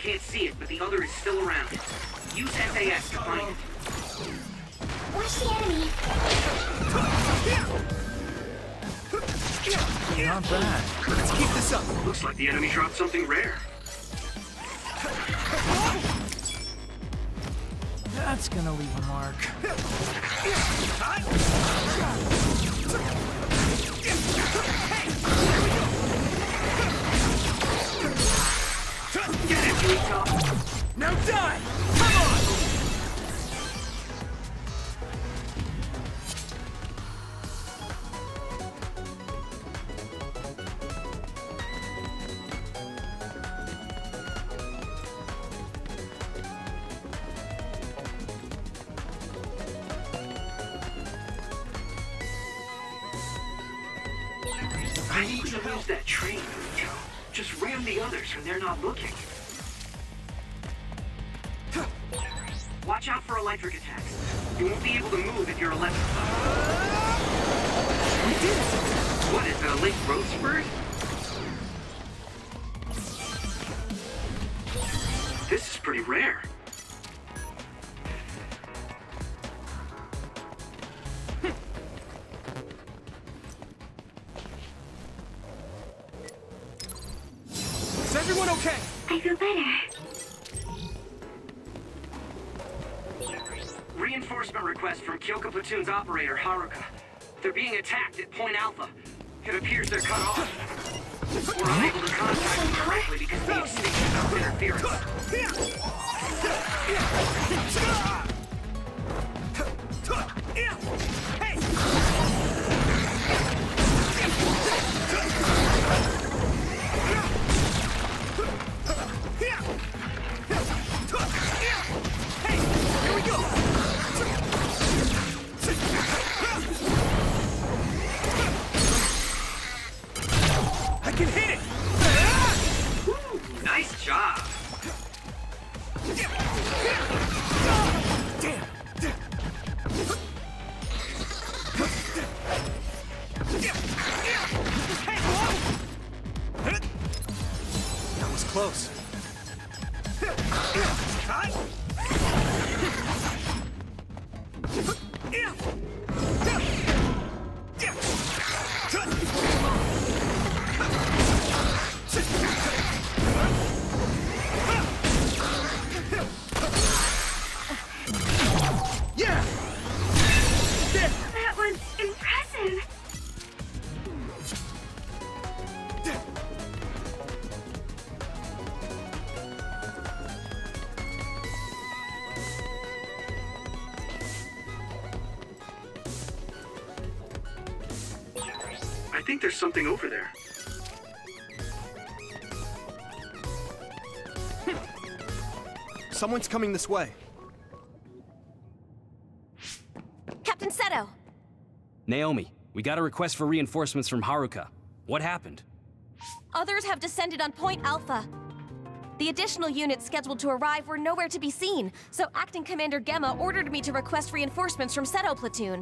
can't see it, but the other is still around. Use SAS to find it. Watch the enemy. Not bad. Let's keep this up. Looks like the enemy dropped something rare. That's gonna leave a mark. Get it, Utah. Now die! Come on! I need to lose that train, Joe. Just ram the others when they're not looking. Watch out for electric attacks. You won't be able to move if you're electrified. We did it! What, is it a late growth spurt? This is pretty rare. Is everyone okay? I feel better. Reinforcement request from Kyoka Platoon's operator, Haruka. They're being attacked at Point Alpha. It appears they're cut off. We're unable to contact them directly because the extinction of interference. Here we go! I can hit it! Woo, nice job. Damn! That was close. Yeah! That was impressive. I think there's something over there. Someone's coming this way. Captain Seto! Naomi, we got a request for reinforcements from Haruka. What happened? Others have descended on Point Alpha. The additional units scheduled to arrive were nowhere to be seen, so Acting Commander Gemma ordered me to request reinforcements from Seto Platoon.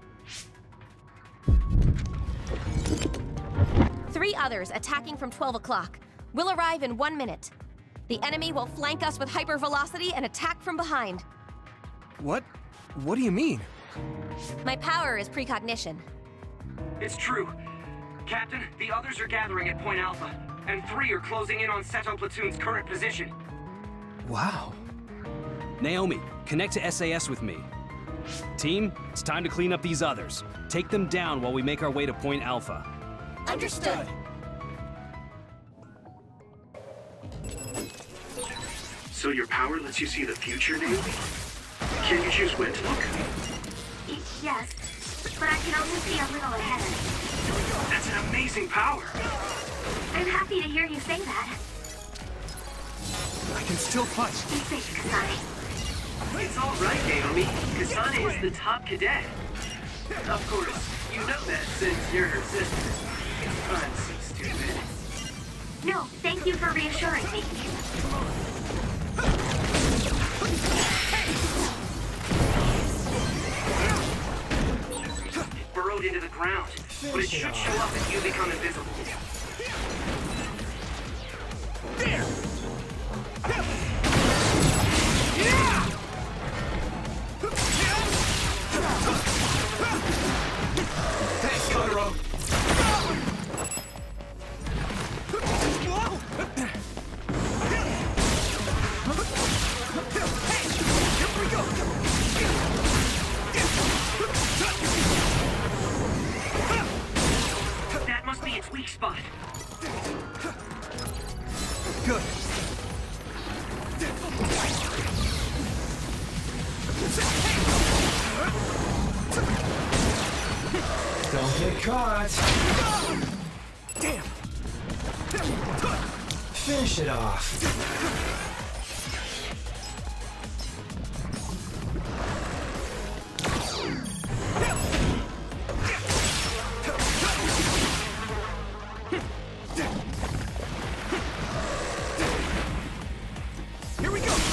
3 others attacking from 12 o'clock. Will arrive in 1 minute. The enemy will flank us with hypervelocity and attack from behind. What? What do you mean? My power is precognition. It's true. Captain, the others are gathering at Point Alpha, and 3 are closing in on Seto Platoon's current position. Wow. Naomi, connect to SAS with me. Team, it's time to clean up these others. Take them down while we make our way to Point Alpha. Understood. So your power lets you see the future, Naomi? Can you choose when to look? Yes, but I can only see a little ahead. That's an amazing power. I'm happy to hear you say that. I can still punch. Be safe, Kasane. It's all right, Naomi. Kasane is the top cadet. Of course, you know that since you're her sister. I'm so stupid. No, thank you for reassuring me. It burrowed into the ground, but it should show up if you become invisible. There! Don't get caught. Damn! Finish it off. Here we go!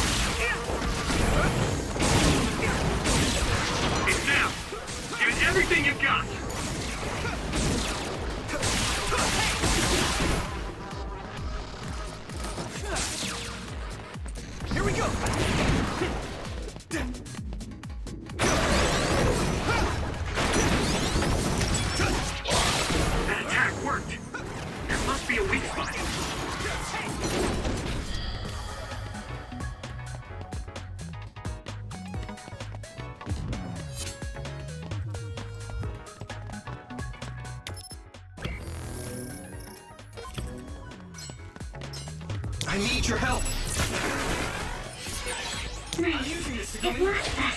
It's now. Give it everything you've got. Here we go! That attack worked. There must be a weak spot. I need your help! Nice. It lost us.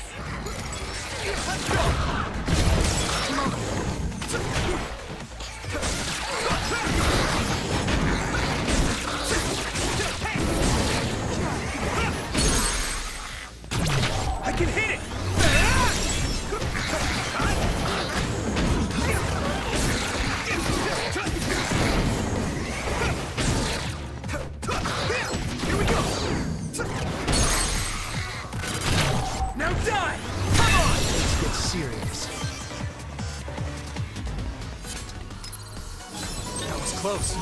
I can hit it! Here we go! Now die! Come on! Let's get serious. That was close.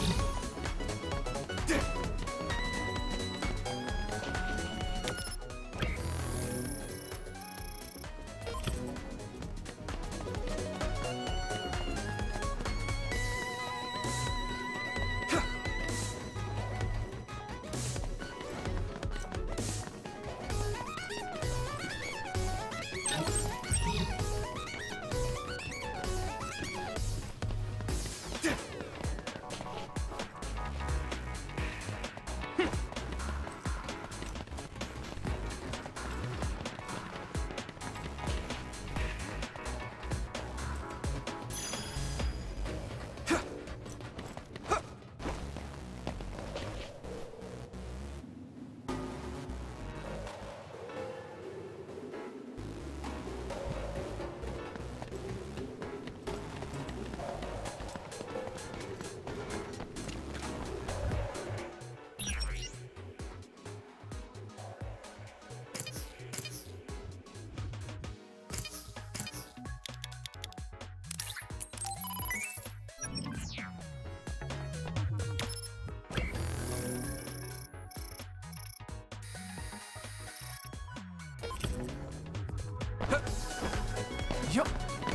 Yup.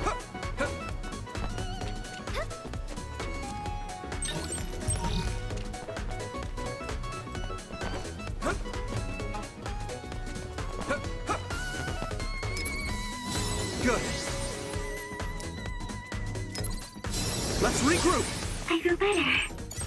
Good. Let's regroup. I feel better.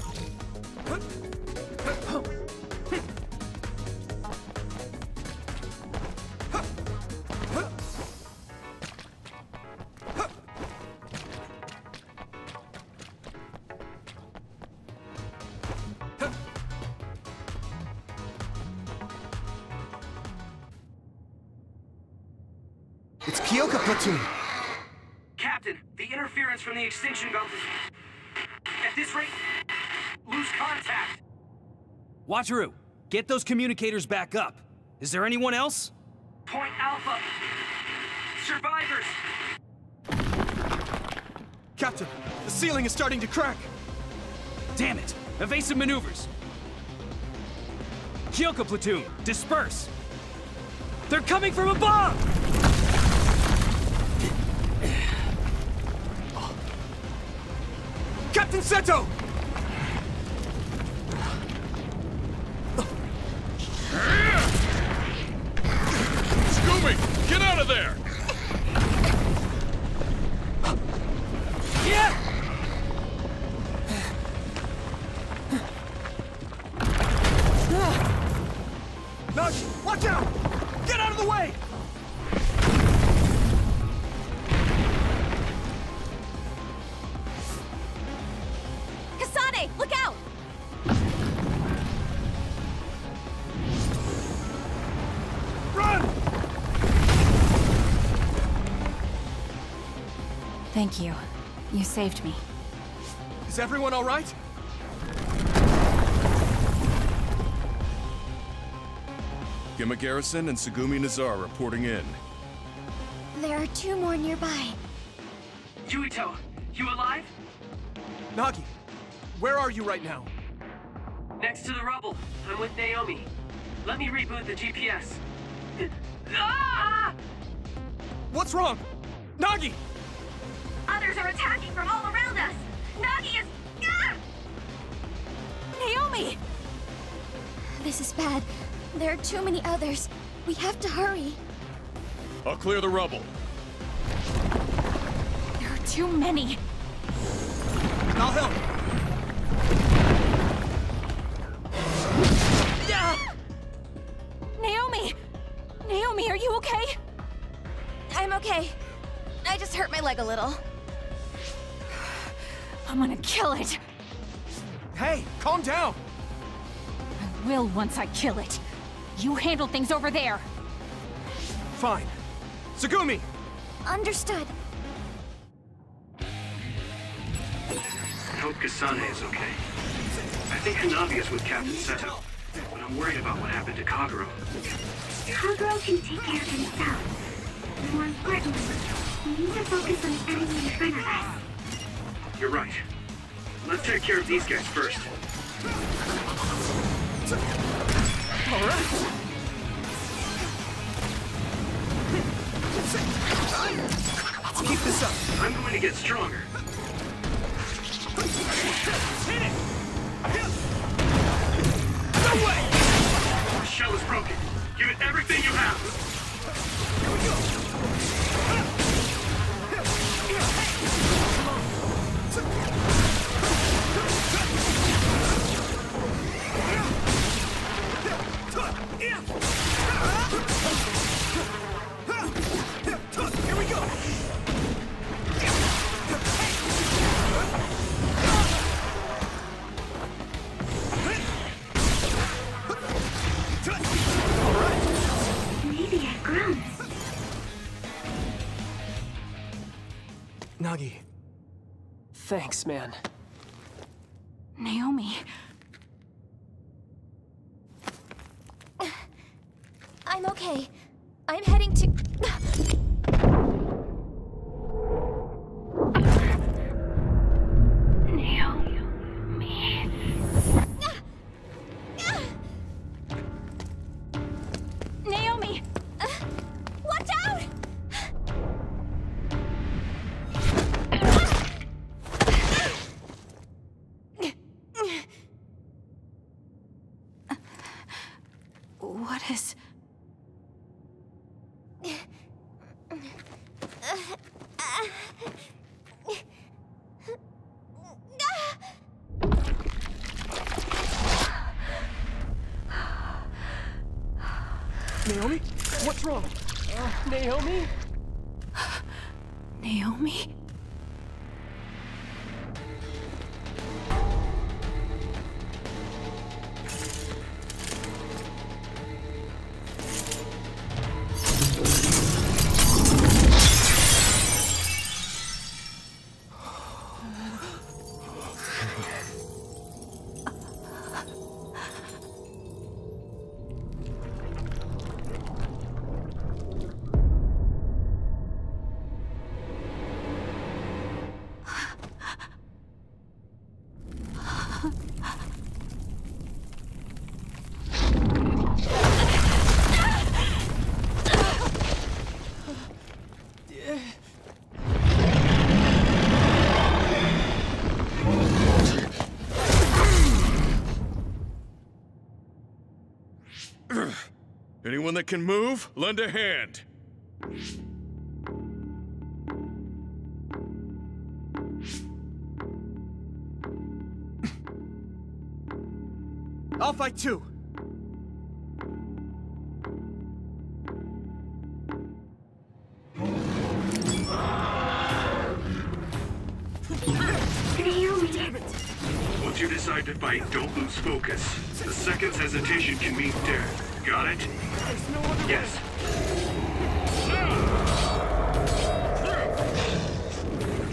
It's Kyoka Platoon. Captain, the interference from the extinction belt is... At this rate, lose contact. Watcheru, get those communicators back up. Is there anyone else? Point Alpha. Survivors. Captain, the ceiling is starting to crack. Damn it! Evasive maneuvers! Kyoka Platoon, disperse! They're coming from above! Captain Seto! Scooby, get out of there! Yeah! Nudge, watch out! Get out of the way! Thank you. You saved me. Is everyone all right? Gemma Garrison and Tsugumi Nazar reporting in. There are 2 more nearby. Yuito, you alive? Nagi, where are you right now? Next to the rubble. I'm with Naomi. Let me reboot the GPS. Ah! What's wrong? Nagi! Others are attacking from all around us. Nagi is... Ah! Naomi! This is bad. There are too many others. We have to hurry. I'll clear the rubble. There are too many. I'll help. Naomi! Naomi, are you okay? I'm okay. I just hurt my leg a little. I'm gonna kill it. Hey, calm down. I will once I kill it. You handle things over there. Fine. Tsugumi! Understood. I hope Kasane is okay. I think Hanabi is with Captain Seto, but I'm worried about what happened to Kagero. Kagero can take care of himself. More importantly, we need to focus on the enemy in front of us. You're right. Let's take care of these guys first. All right. Let's keep this up. I'm going to get stronger. Hit it! No way! The shell is broken. Give it everything you have. Here we go. Here we go. Maybe I've grown. Nagi. Thanks, man. Naomi. I'm okay. I'm heading to... Naomi! Watch out! What is... Naomi? What's wrong? Naomi? Naomi? Anyone that can move, lend a hand. I'll fight too. Once you decide to fight, don't lose focus. A second's hesitation can mean death. Got it? Yes.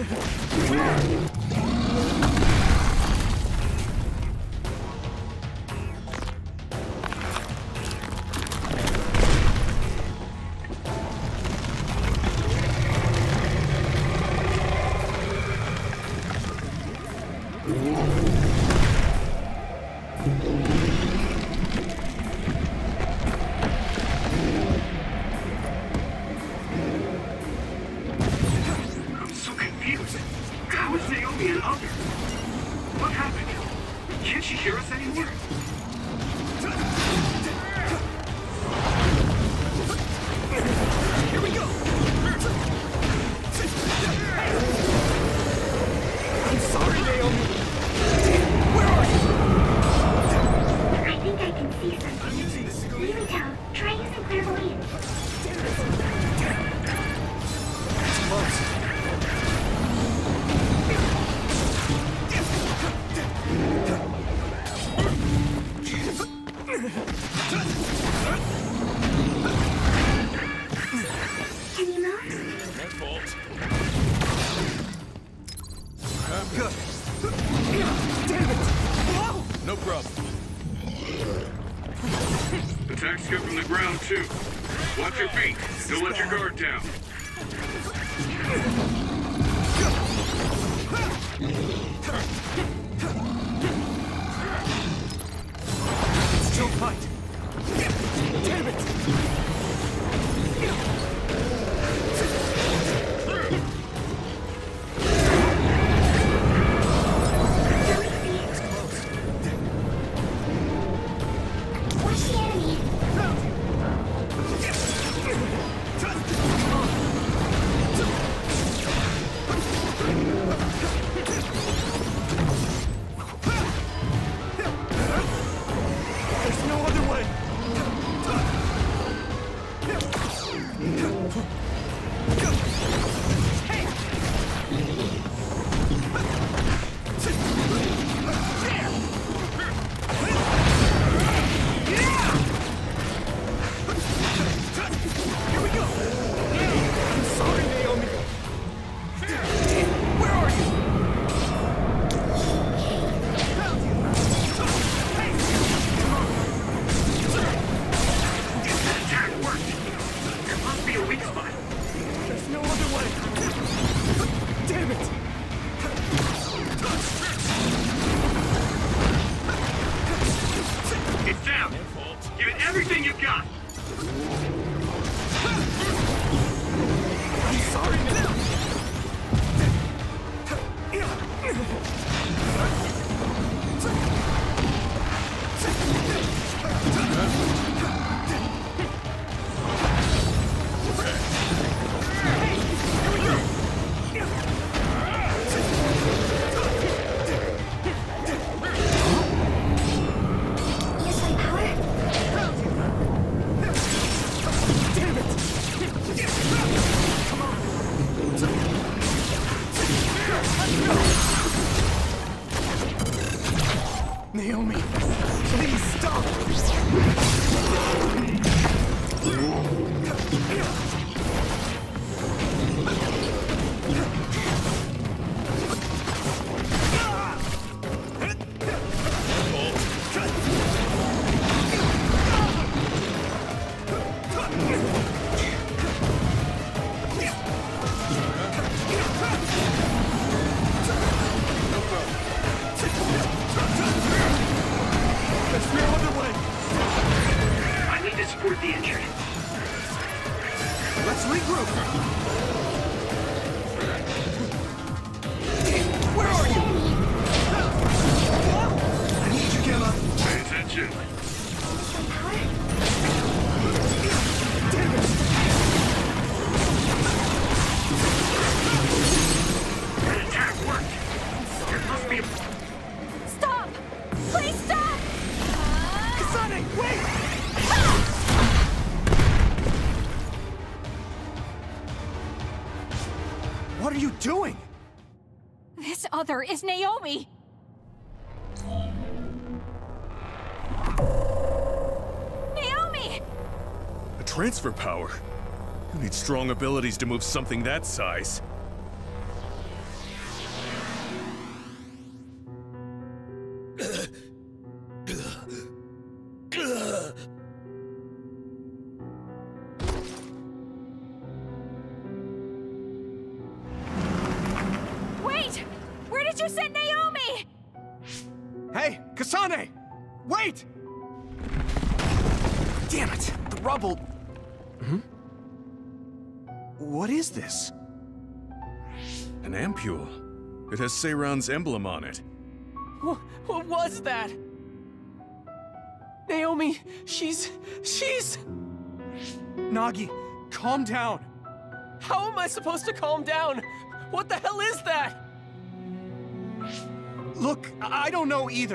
I'm so confused. How is Naomi and others? What happened? Can't she hear us anymore? Here we go! I'm sorry, Naomi! Where are you? I think I can see something. Really tell. Try using clairvoyance. It's close. Can you move? My fault. Good. Damn it! Whoa! No problem. Attacks come from the ground, too. Watch your feet. Don't let your guard down. Still fight. Damn it! Watch the enemy. There's no other way. Here we go. I'm sorry, Naomi. Where are you? Found you. Hey, come on. That attack worked. There must be a weak spot. There's no other way. Damn it. It's down. Give it everything you've got. I'm sorry, Naomi. Use my power. Damn it! Come on! Naomi, please stop! There's no other way! I need to support the injured. Let's regroup! Where are you? I need you, Gemma! Pay attention. Damn it! That attack worked. There must be a... Stop! Please stop! Kasane, wait! What are you doing? This other is Naomi! Naomi! A transfer power? You need strong abilities to move something that size. you sent Naomi! Hey, Kasane! Wait! Damn it! The rubble... What is this? An ampule. It has Seiran's emblem on it. What was that? Naomi, she's... Nagi, calm down. How am I supposed to calm down? What the hell is that? Look, I don't know either.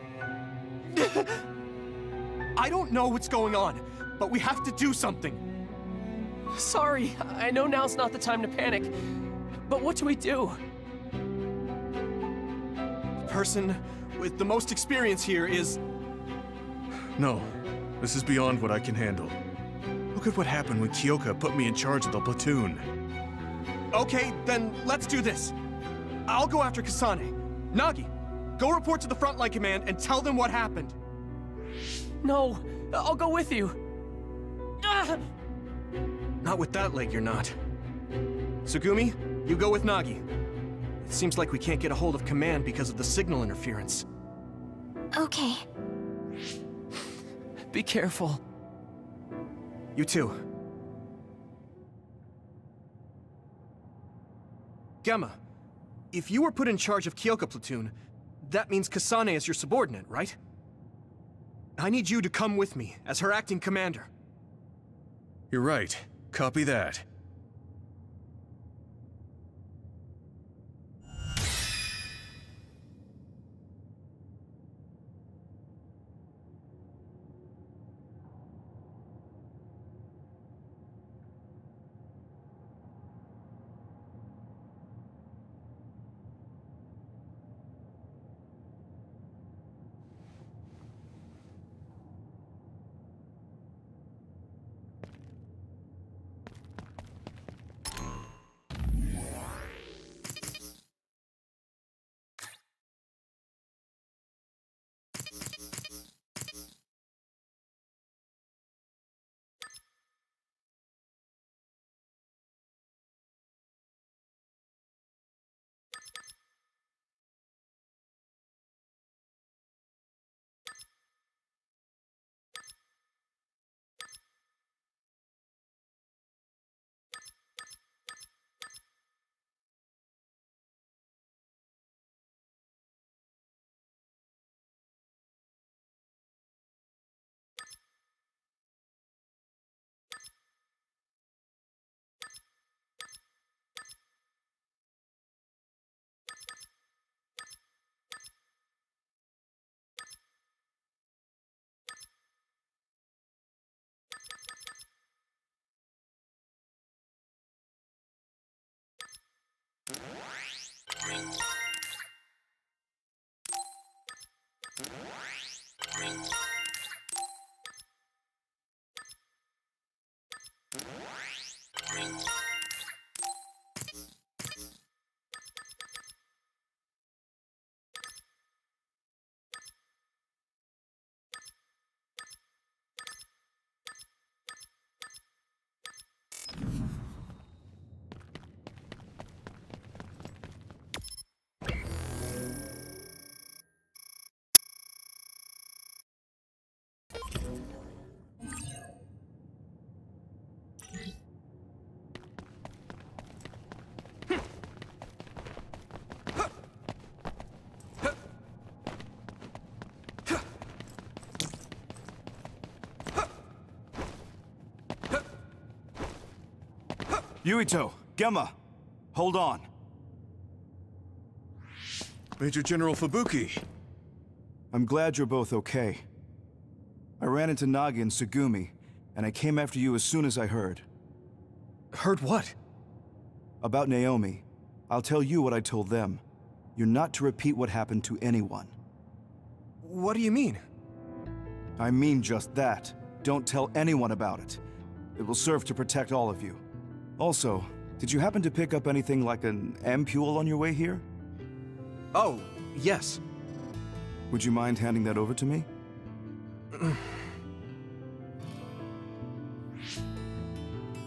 I don't know what's going on, but we have to do something. Sorry, I know now's not the time to panic, but what do we do? The person with the most experience here is... No, this is beyond what I can handle. Look at what happened when Kyoka put me in charge of the platoon. Okay, then let's do this. I'll go after Kasane. Nagi, go report to the Frontline Command and tell them what happened. No, I'll go with you. Not with that leg, you're not. Sugumi, you go with Nagi. It seems like we can't get a hold of Command because of the signal interference. Okay. Be careful. You too. Gemma, if you were put in charge of Kyoka Platoon, that means Kasane is your subordinate, right? I need you to come with me as her acting commander. You're right. Copy that. Yuito, Gemma, hold on. Major General Fubuki. I'm glad you're both okay. I ran into Nagi and Sugumi, and I came after you as soon as I heard. Heard what? About Naomi. I'll tell you what I told them. You're not to repeat what happened to anyone. What do you mean? I mean just that. Don't tell anyone about it. It will serve to protect all of you. Also, did you happen to pick up anything like an ampule on your way here? Oh, yes. Would you mind handing that over to me?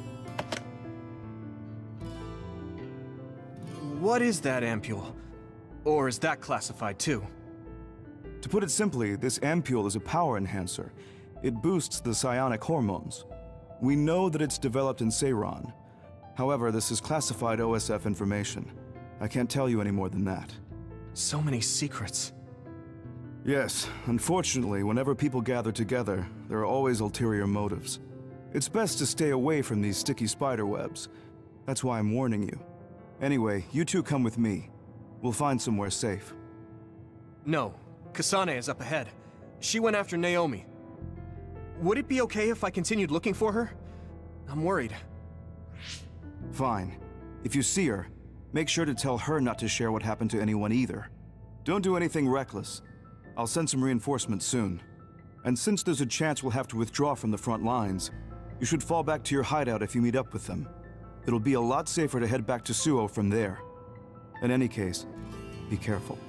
What is that ampule? Or is that classified too? To put it simply, this ampule is a power enhancer. It boosts the psionic hormones. We know that it's developed in Seiran. However, this is classified OSF information. I can't tell you any more than that. So many secrets. Yes, unfortunately, whenever people gather together, there are always ulterior motives. It's best to stay away from these sticky spider webs. That's why I'm warning you. Anyway, you two come with me. We'll find somewhere safe. No, Kasane is up ahead. She went after Naomi. Would it be okay if I continued looking for her? I'm worried. Fine. If you see her, make sure to tell her not to share what happened to anyone either. Don't do anything reckless. I'll send some reinforcements soon. And since there's a chance we'll have to withdraw from the front lines, you should fall back to your hideout if you meet up with them. It'll be a lot safer to head back to Suo from there. In any case, be careful.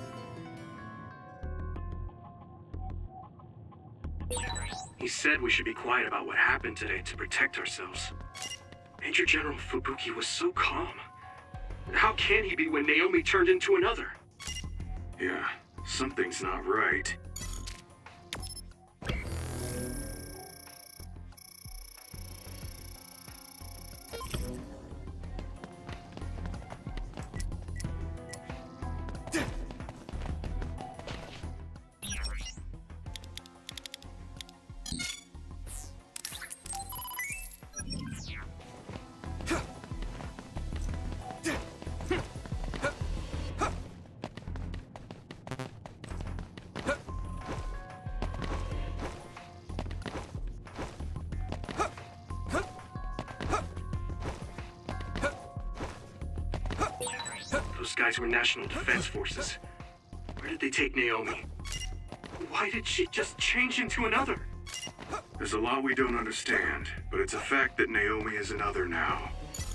He said we should be quiet about what happened today to protect ourselves. Major General Fubuki was so calm. How can he be when Naomi turned into another? Yeah, something's not right. Those guys were National Defense Forces. Where did they take Naomi? Why did she just change into another? There's a lot we don't understand, but it's a fact that Naomi is another now.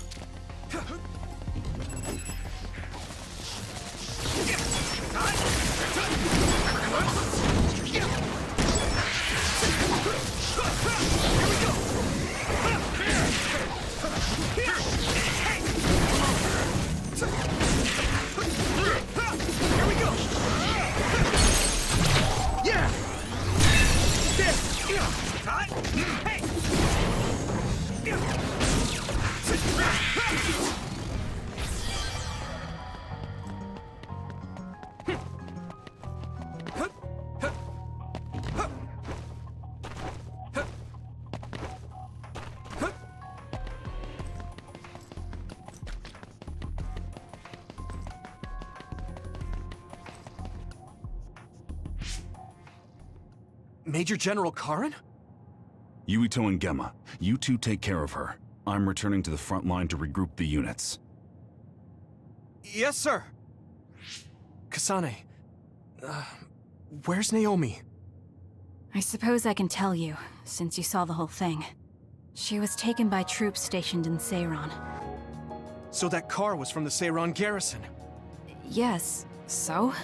Major General Karin? Yuito and Gemma, you two take care of her. I'm returning to the front line to regroup the units. Yes, sir. Kasane, where's Naomi? I suppose I can tell you, since you saw the whole thing. She was taken by troops stationed in Seiran. So that car was from the Seiran garrison? Yes, so?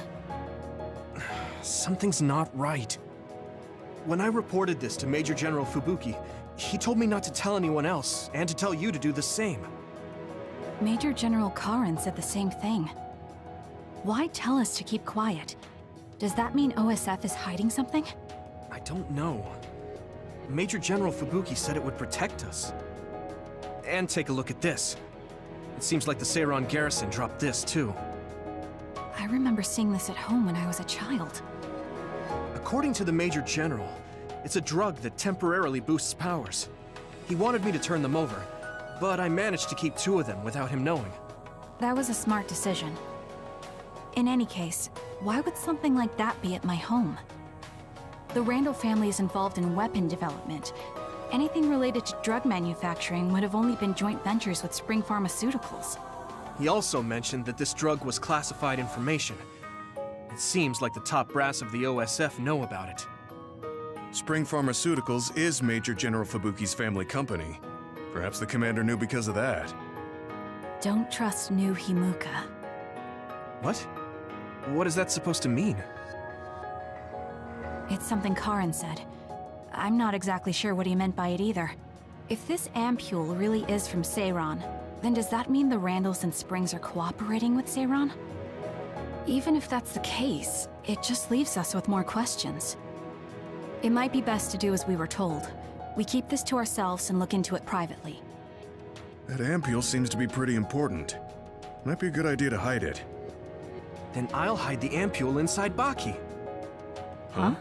Something's not right. When I reported this to Major General Fubuki, he told me not to tell anyone else, and to tell you to do the same. Major General Karin said the same thing. Why tell us to keep quiet? Does that mean OSF is hiding something? I don't know. Major General Fubuki said it would protect us. And take a look at this. It seems like the Seiran garrison dropped this, too. I remember seeing this at home when I was a child. According to the Major General, it's a drug that temporarily boosts powers. He wanted me to turn them over, but I managed to keep 2 of them without him knowing. That was a smart decision. In any case, why would something like that be at my home? The Randall family is involved in weapon development. Anything related to drug manufacturing would have only been joint ventures with Spring Pharmaceuticals. He also mentioned that this drug was classified information. It seems like the top brass of the OSF know about it. Spring Pharmaceuticals is Major General Fubuki's family company. Perhaps the commander knew because of that. Don't trust new Himuka. What? What is that supposed to mean? It's something Karin said. I'm not exactly sure what he meant by it either. If this ampule really is from Seiran, then does that mean the Randalls and Springs are cooperating with Seiran? Even if that's the case, it just leaves us with more questions. It might be best to do as we were told. We keep this to ourselves and look into it privately. That ampule seems to be pretty important. Might be a good idea to hide it. Then I'll hide the ampule inside Baki. Huh?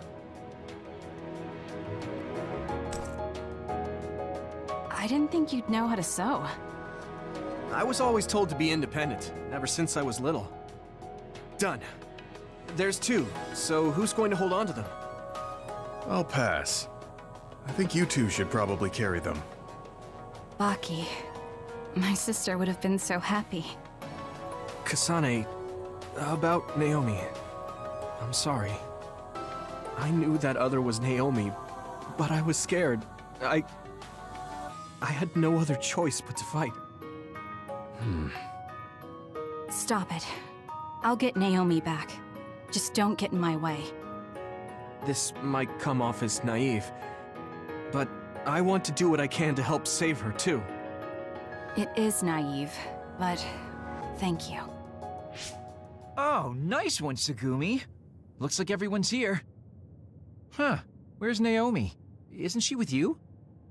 I didn't think you'd know how to sew. I was always told to be independent, ever since I was little. Done. There's two, so who's going to hold on to them? I'll pass. I think you two should probably carry them. Baki. My sister would have been so happy. Kasane, about Naomi. I'm sorry. I knew that other was Naomi, but I was scared. I had no other choice but to fight. Stop it. I'll get Naomi back. Just don't get in my way. This might come off as naive, but I want to do what I can to help save her, too. It is naive, but thank you. Oh, nice one, Tsugumi. Looks like everyone's here. Huh, where's Naomi? Isn't she with you?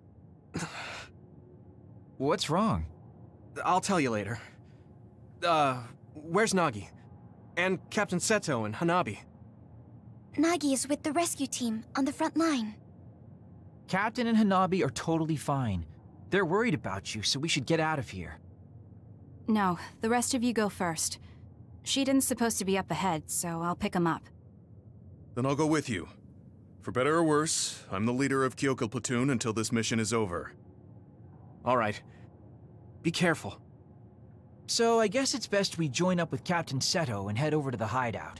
What's wrong? I'll tell you later. Where's Nagi? And Captain Seto and Hanabi? Nagi is with the rescue team on the front line. Captain and Hanabi are totally fine. They're worried about you, so we should get out of here. No, the rest of you go first. Shiden's supposed to be up ahead, so I'll pick him up. Then I'll go with you. For better or worse, I'm the leader of Kyoka Platoon until this mission is over. All right. Be careful. So I guess it's best we join up with Captain Seto and head over to the hideout.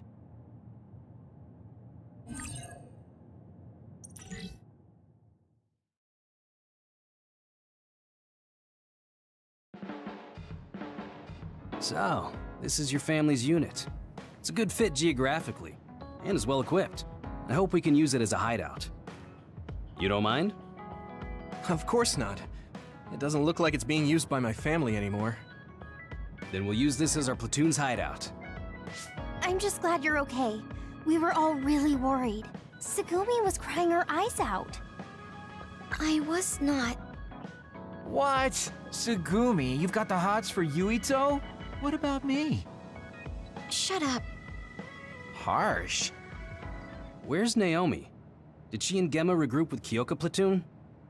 So, this is your family's unit. It's a good fit geographically, and is well equipped. I hope we can use it as a hideout. You don't mind? Of course not. It doesn't look like it's being used by my family anymore. Then we'll use this as our platoon's hideout. I'm just glad you're okay. We were all really worried. Tsugumi was crying her eyes out. I was not. What? Tsugumi, you've got the hots for Yuito? What about me? Shut up. Harsh. Where's Naomi? Did she and Gemma regroup with Kyoka Platoon?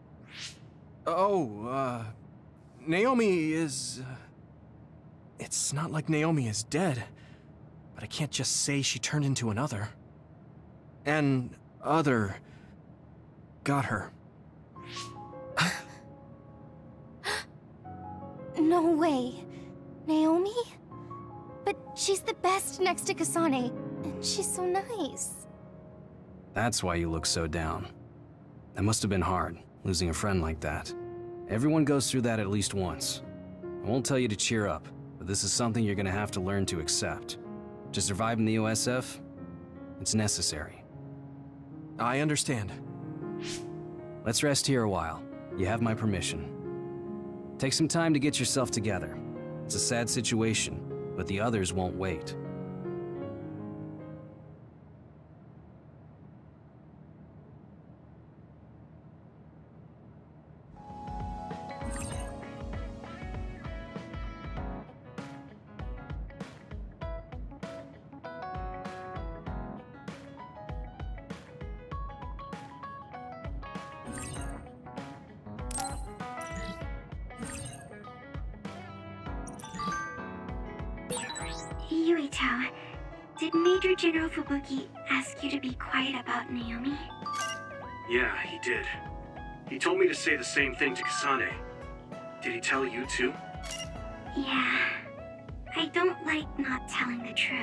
Naomi is... It's not like Naomi is dead, but I can't just say she turned into another. An other got her. No way. Naomi? But she's the best next to Kasane, and she's so nice. That's why you look so down. That must have been hard, losing a friend like that. Everyone goes through that at least once. I won't tell you to cheer up, but this is something you're gonna have to learn to accept. To survive in the OSF, it's necessary. I understand. Let's rest here a while. You have my permission. Take some time to get yourself together. It's a sad situation, but the others won't wait. Yuito, did Major General Fubuki ask you to be quiet about Naomi? Yeah, he did. He told me to say the same thing to Kasane. Did he tell you too? Yeah. I don't like not telling the truth.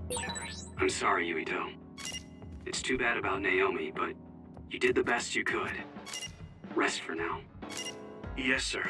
I'm sorry, Yuito. It's too bad about Naomi, but you did the best you could. Rest for now. Yes, sir.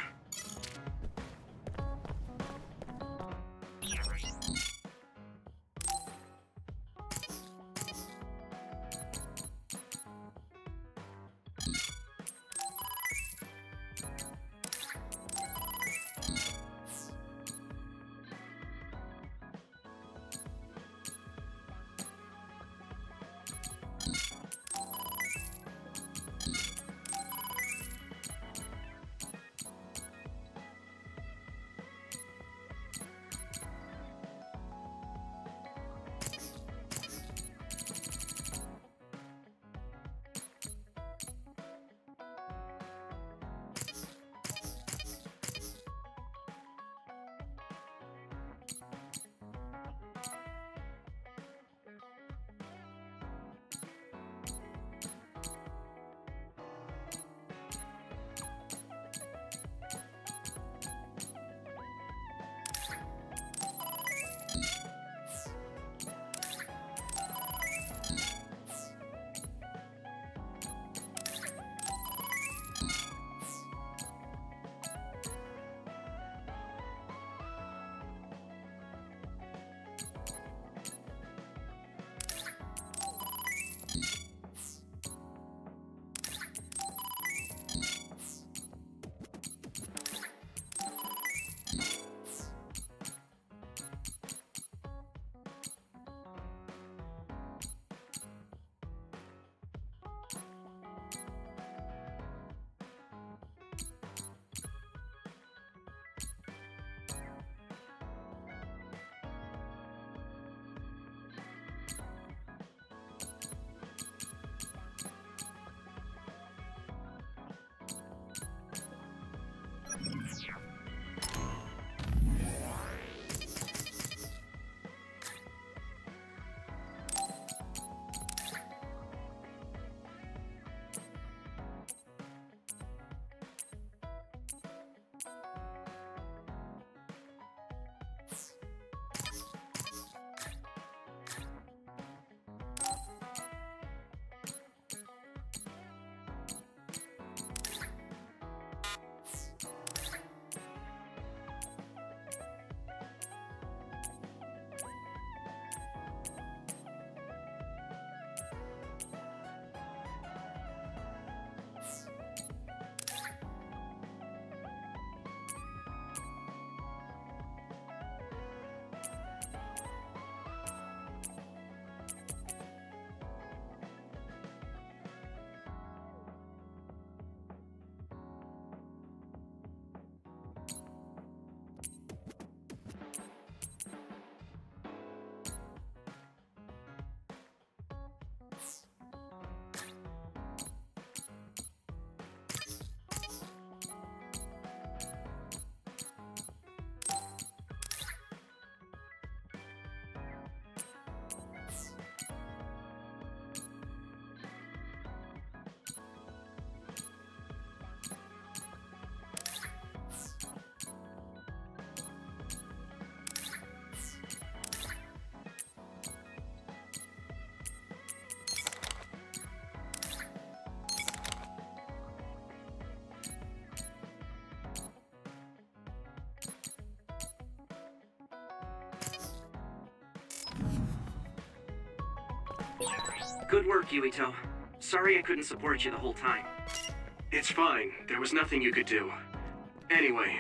Good work, Yuito. Sorry I couldn't support you the whole time. It's fine. There was nothing you could do. Anyway,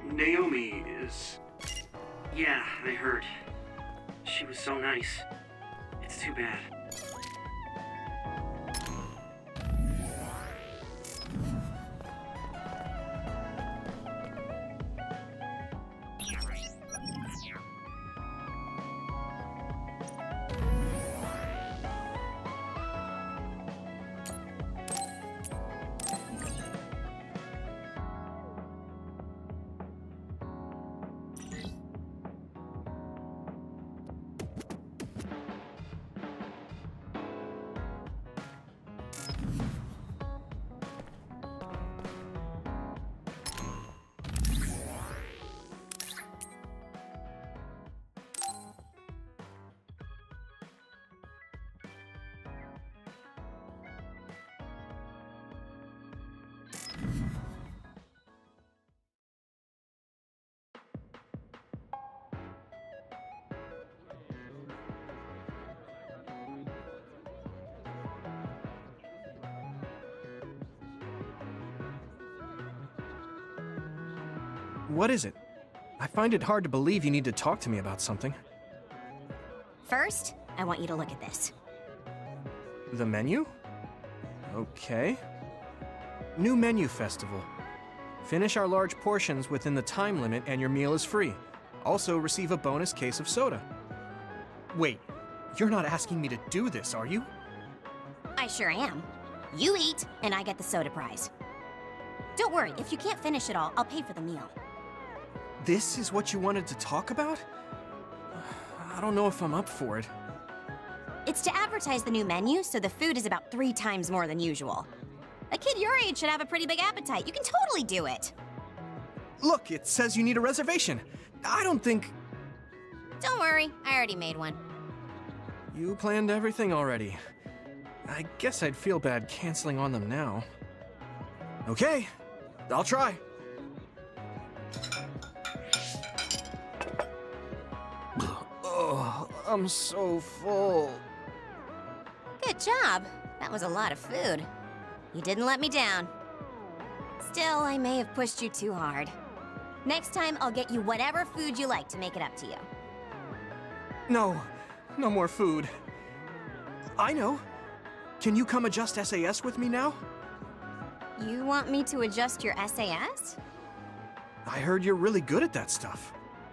Naomi is... Yeah, I heard. She was so nice. It's too bad. What is it? I find it hard to believe you need to talk to me about something. First, I want you to look at this. The menu? Okay. New menu festival. Finish our large portions within the time limit and your meal is free. Also receive a bonus case of soda. Wait, you're not asking me to do this, are you? I sure am. You eat, and I get the soda prize. Don't worry, if you can't finish it all, I'll pay for the meal. This is what you wanted to talk about? I don't know if I'm up for it. It's to advertise the new menu, so the food is about 3 times more than usual. A kid your age should have a pretty big appetite. You can totally do it. Look, it says you need a reservation. I don't think... Don't worry, I already made one. You planned everything already. I guess I'd feel bad canceling on them now. Okay, I'll try. Oh, I'm so full. Good job. That was a lot of food. You didn't let me down. Still, I may have pushed you too hard. Next time, I'll get you whatever food you like to make it up to you. No, no more food. I know. Can you come adjust SAS with me now? You want me to adjust your SAS? I heard you're really good at that stuff.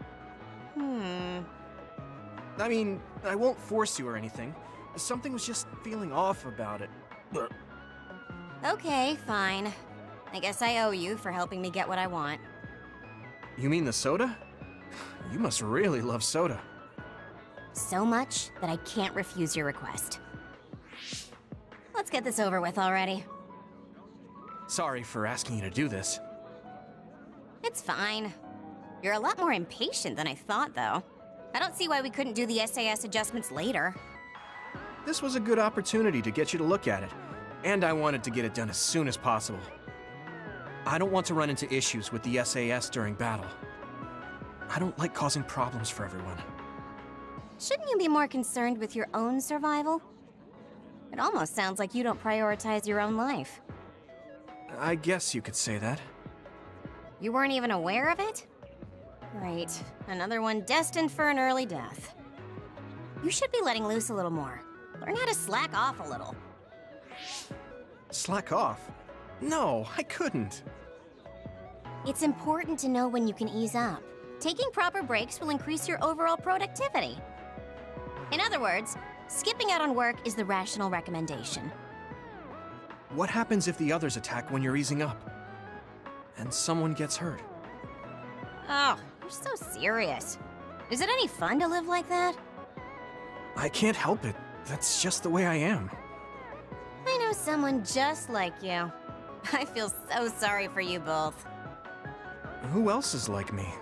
I mean, I won't force you or anything. Something was just feeling off about it. Okay, fine. I guess I owe you for helping me get what I want. You mean the soda? You must really love soda. So much that I can't refuse your request. Let's get this over with already. Sorry for asking you to do this. It's fine. You're a lot more impatient than I thought, though. I don't see why we couldn't do the SAS adjustments later. This was a good opportunity to get you to look at it, and I wanted to get it done as soon as possible. I don't want to run into issues with the SAS during battle. I don't like causing problems for everyone. Shouldn't you be more concerned with your own survival? It almost sounds like you don't prioritize your own life. I guess you could say that. You weren't even aware of it? Great. Another one destined for an early death. You should be letting loose a little more. Learn how to slack off a little. Slack off? No, I couldn't. It's important to know when you can ease up. Taking proper breaks will increase your overall productivity. In other words, skipping out on work is the rational recommendation. What happens if the others attack when you're easing up? And someone gets hurt? Oh, you're so serious. Is it any fun to live like that? I can't help it. That's just the way I am. I know someone just like you. I feel so sorry for you both. Who else is like me?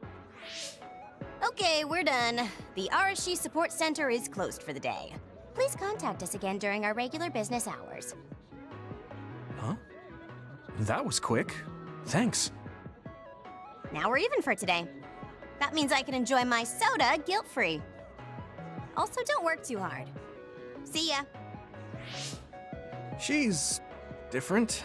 Okay, we're done. The RSG Support Center is closed for the day. Please contact us again during our regular business hours. Huh? That was quick. Thanks. Now we're even for today. That means I can enjoy my soda guilt-free. Also, don't work too hard. See ya. She's different.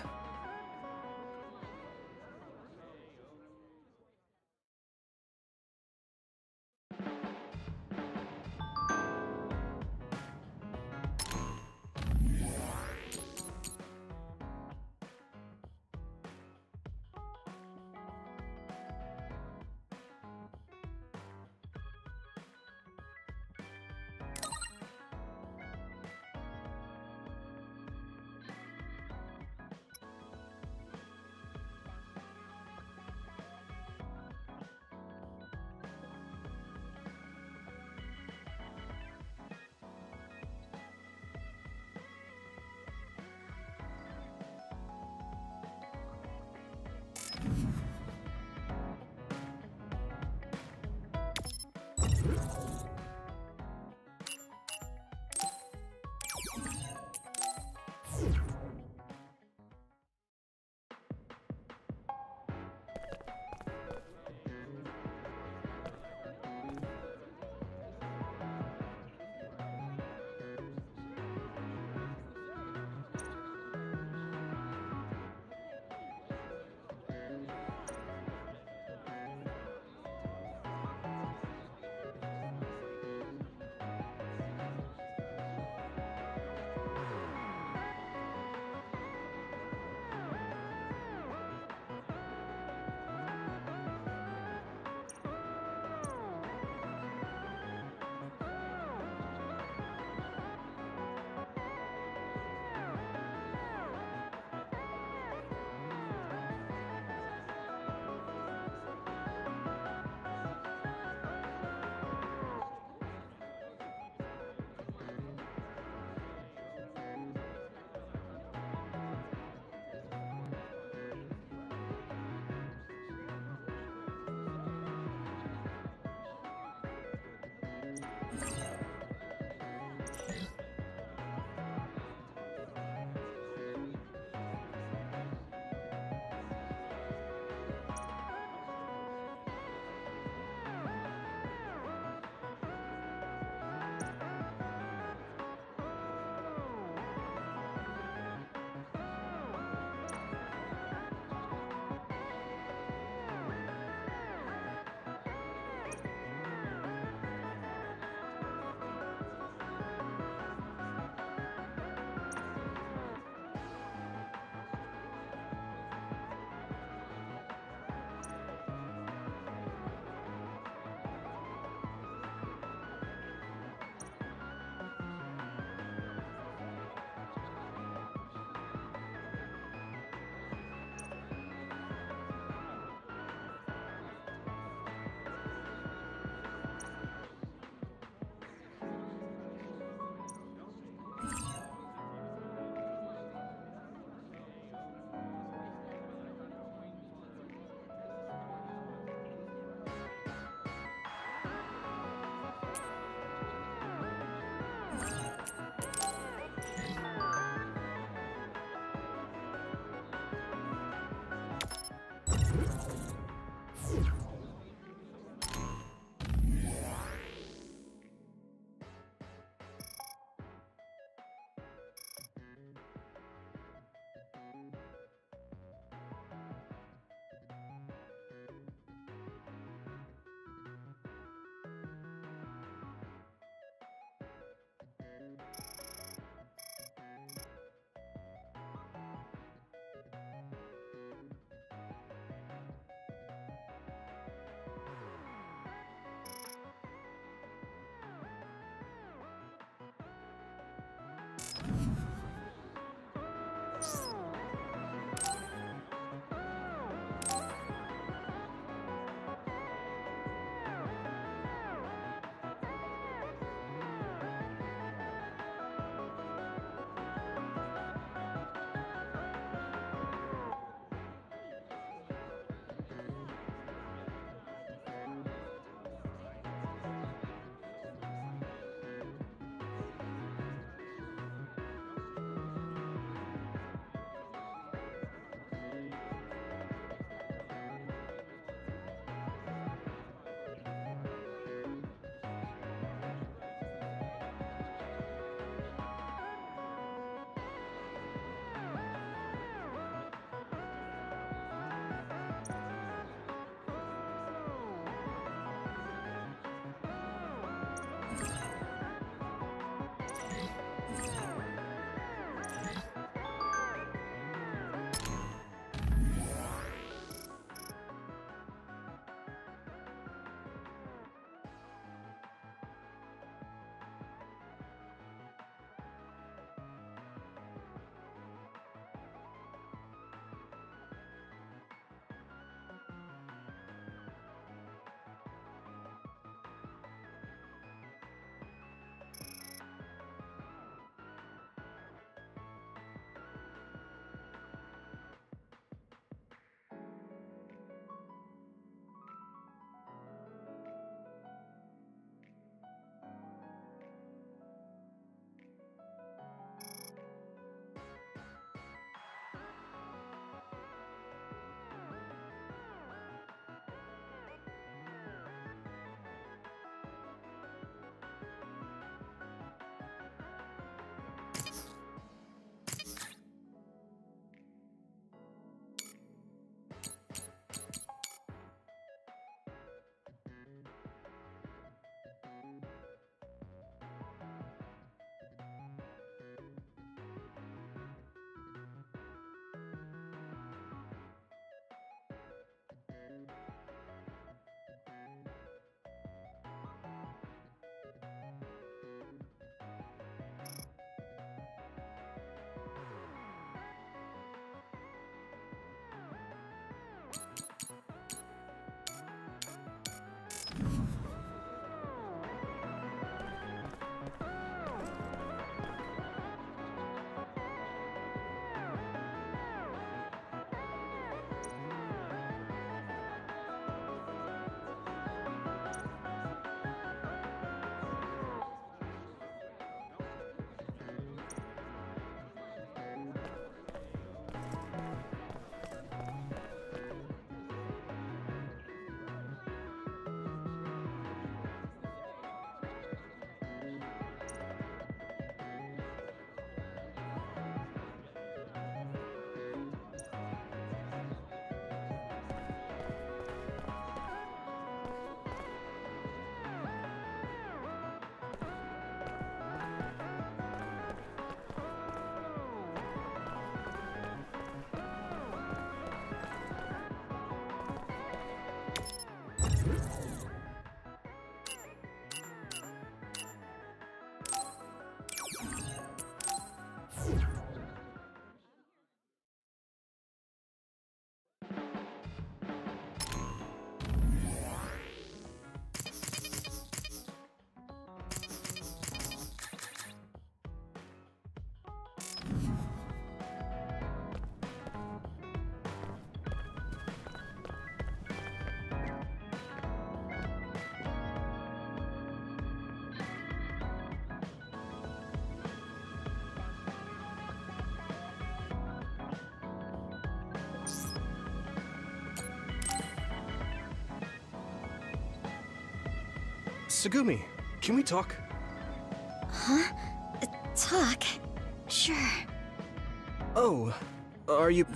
Tsugumi, can we talk? Huh? Talk? Sure. Oh, are you...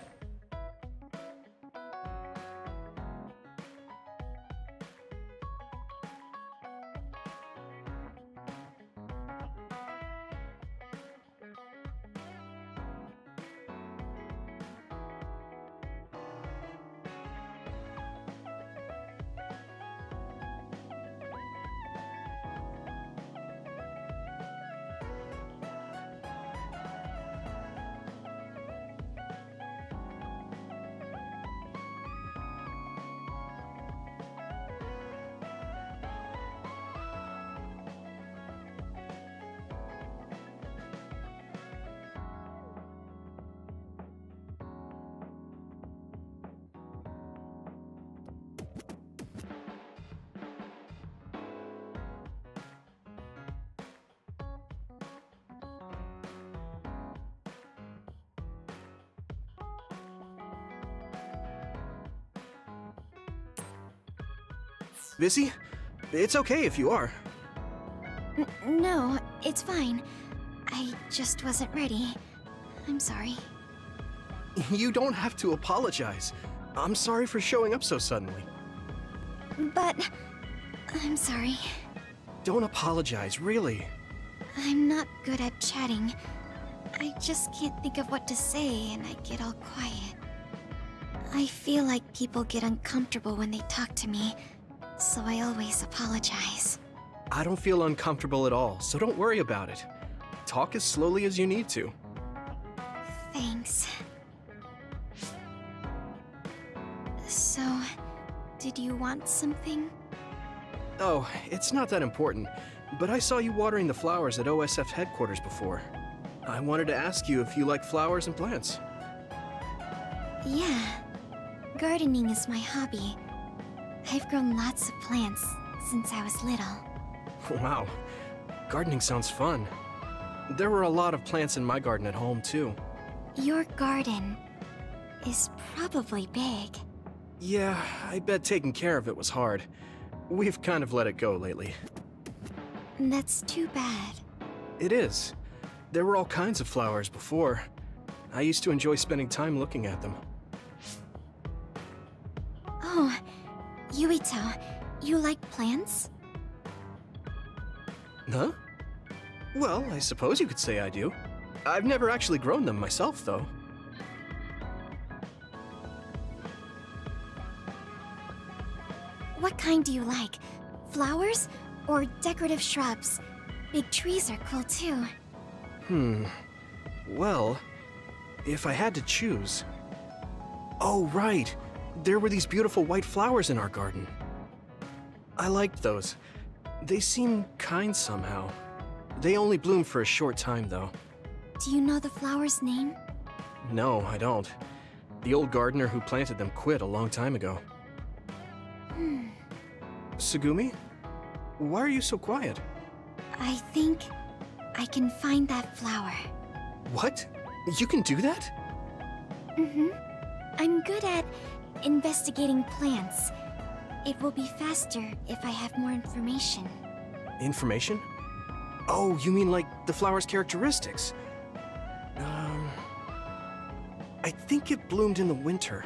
Busy? It's okay if you are. No, it's fine. I just wasn't ready. I'm sorry. You don't have to apologize. I'm sorry for showing up so suddenly. But... I'm sorry. Don't apologize, really. I'm not good at chatting. I just can't think of what to say and I get all quiet. I feel like people get uncomfortable when they talk to me, so I always apologize. I don't feel uncomfortable at all, so don't worry about it. Talk as slowly as you need to. Thanks. So, did you want something? Oh, it's not that important, but I saw you watering the flowers at OSF headquarters before. I wanted to ask you if you like flowers and plants. Yeah. Gardening is my hobby. I've grown lots of plants since I was little. Wow. Gardening sounds fun. There were a lot of plants in my garden at home, too. Your garden is probably big. Yeah, I bet taking care of it was hard. We've kind of let it go lately. That's too bad. It is. There were all kinds of flowers before. I used to enjoy spending time looking at them. Oh, Yuito, you like plants? Huh? Well, I suppose you could say I do. I've never actually grown them myself, though. What kind do you like? Flowers or decorative shrubs? Big trees are cool too. Well, if I had to choose... Oh, right! There were these beautiful white flowers in our garden. I liked those. They seem kind somehow. They only bloom for a short time, though. Do you know the flower's name? No, I don't. The old gardener who planted them quit a long time ago. Tsugumi? Why are you so quiet? I think I can find that flower. What? You can do that? I'm good at investigating plants. It will be faster if I have more information. Information? Oh, you mean like the flower's characteristics? I think it bloomed in the winter.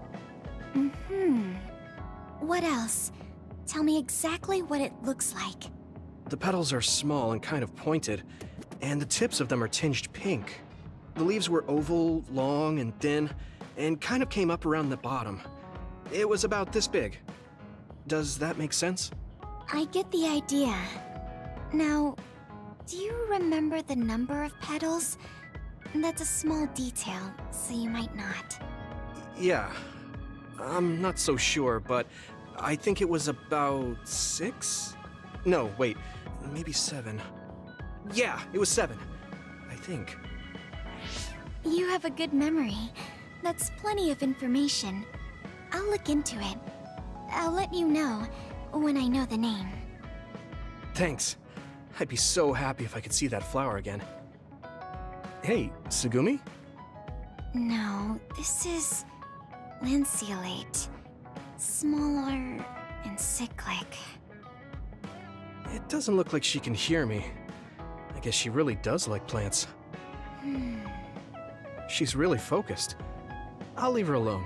What else? Tell me exactly what it looks like. The petals are small and kind of pointed, and the tips of them are tinged pink. The leaves were oval, long, and thin, and kind of came up around the bottom. It was about this big. Does that make sense? I get the idea. Now, do you remember the number of petals? That's a small detail, so you might not. Yeah. I'm not so sure, but I think it was about 6? No, wait. Maybe 7. Yeah, it was 7. I think. You have a good memory. That's plenty of information. I'll look into it. I'll let you know when I know the name. Thanks. I'd be so happy if I could see that flower again. Hey, Tsugumi? No, this is lanceolate. Smaller and cyclic. It doesn't look like she can hear me. I guess she really does like plants. She's really focused. I'll leave her alone.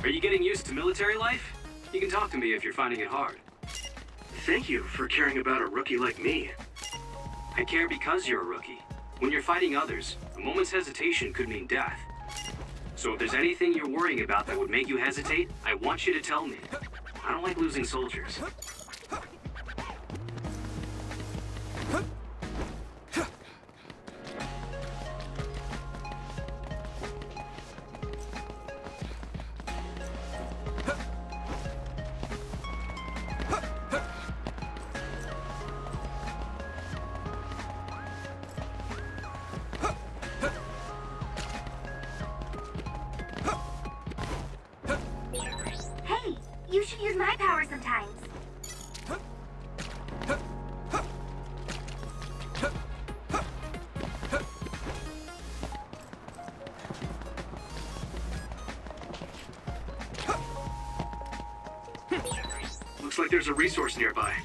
Are you getting used to military life? You can talk to me if you're finding it hard. Thank you for caring about a rookie like me. I care because you're a rookie. When you're fighting others, a moment's hesitation could mean death. So if there's anything you're worrying about that would make you hesitate, I want you to tell me. I don't like losing soldiers. Hey, you should use my power sometimes. Looks like there's a resource nearby.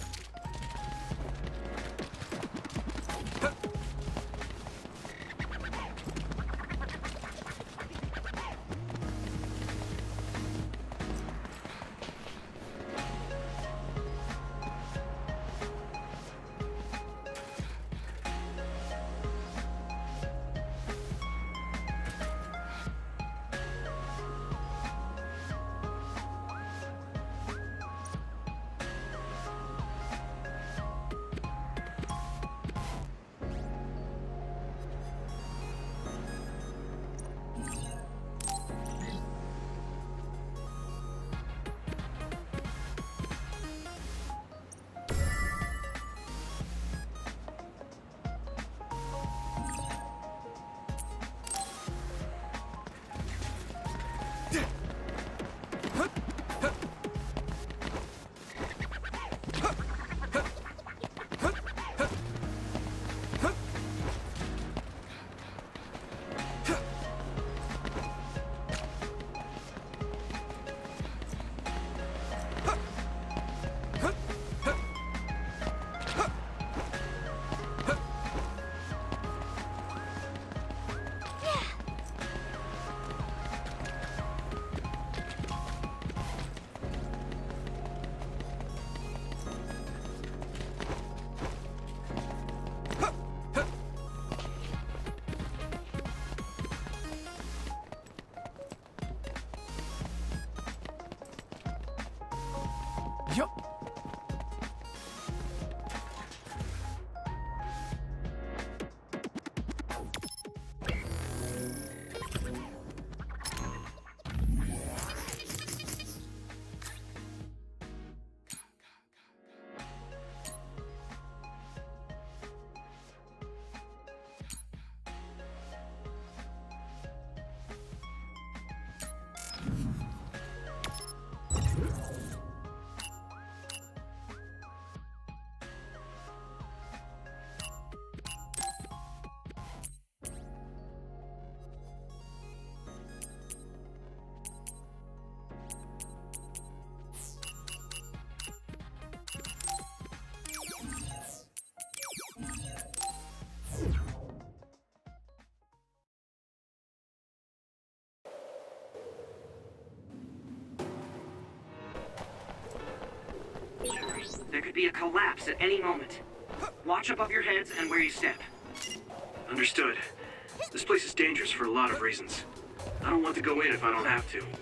There could be a collapse at any moment. Watch above your heads and where you step. Understood. This place is dangerous for a lot of reasons. I don't want to go in if I don't have to.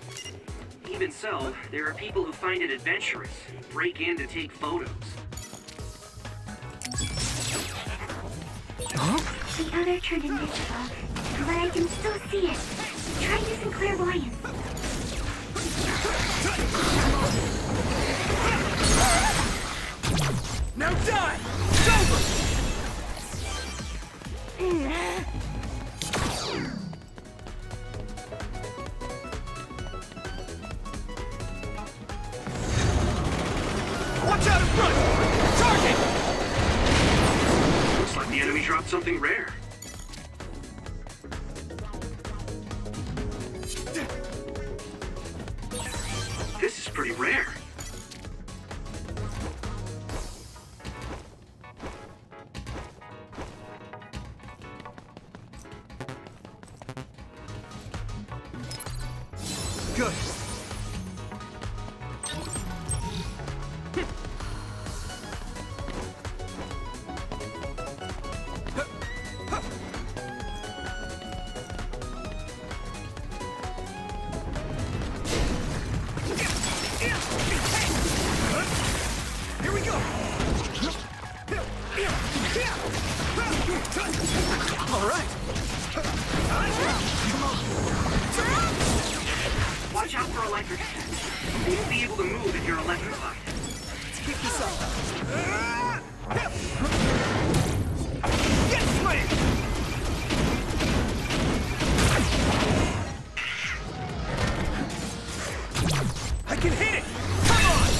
Even so, there are people who find it adventurous, break in to take photos. The other turned invisible, but I can still see it. Try using clairvoyance. Now die! It's over! Watch out in front! Target! Looks like the enemy dropped something rare. This is pretty rare. Good. All right. Watch out for electric sets. You'll be able to move if you're electrified. Let's kick this up. Get slammed! I can hit it! Come on!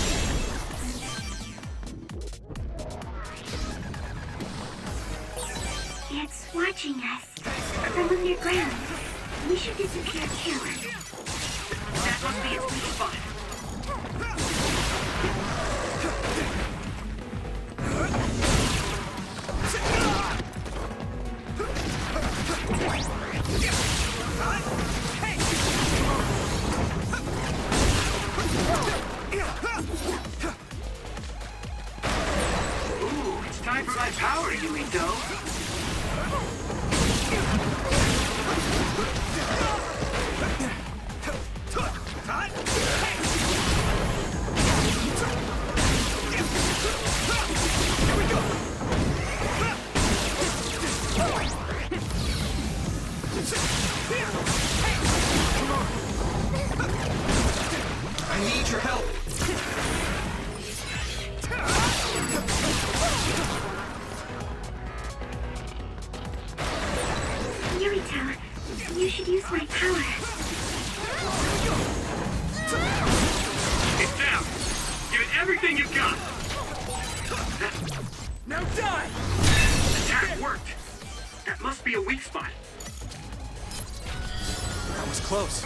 It's watching us from underground. We should disappear too. That must be its weak spot. Ooh, it's time for my power, Yuito. I need your help. Yuito, you should use my power. It's down. Give it everything you've got. Now die! Attack worked. That must be a weak spot. That was close.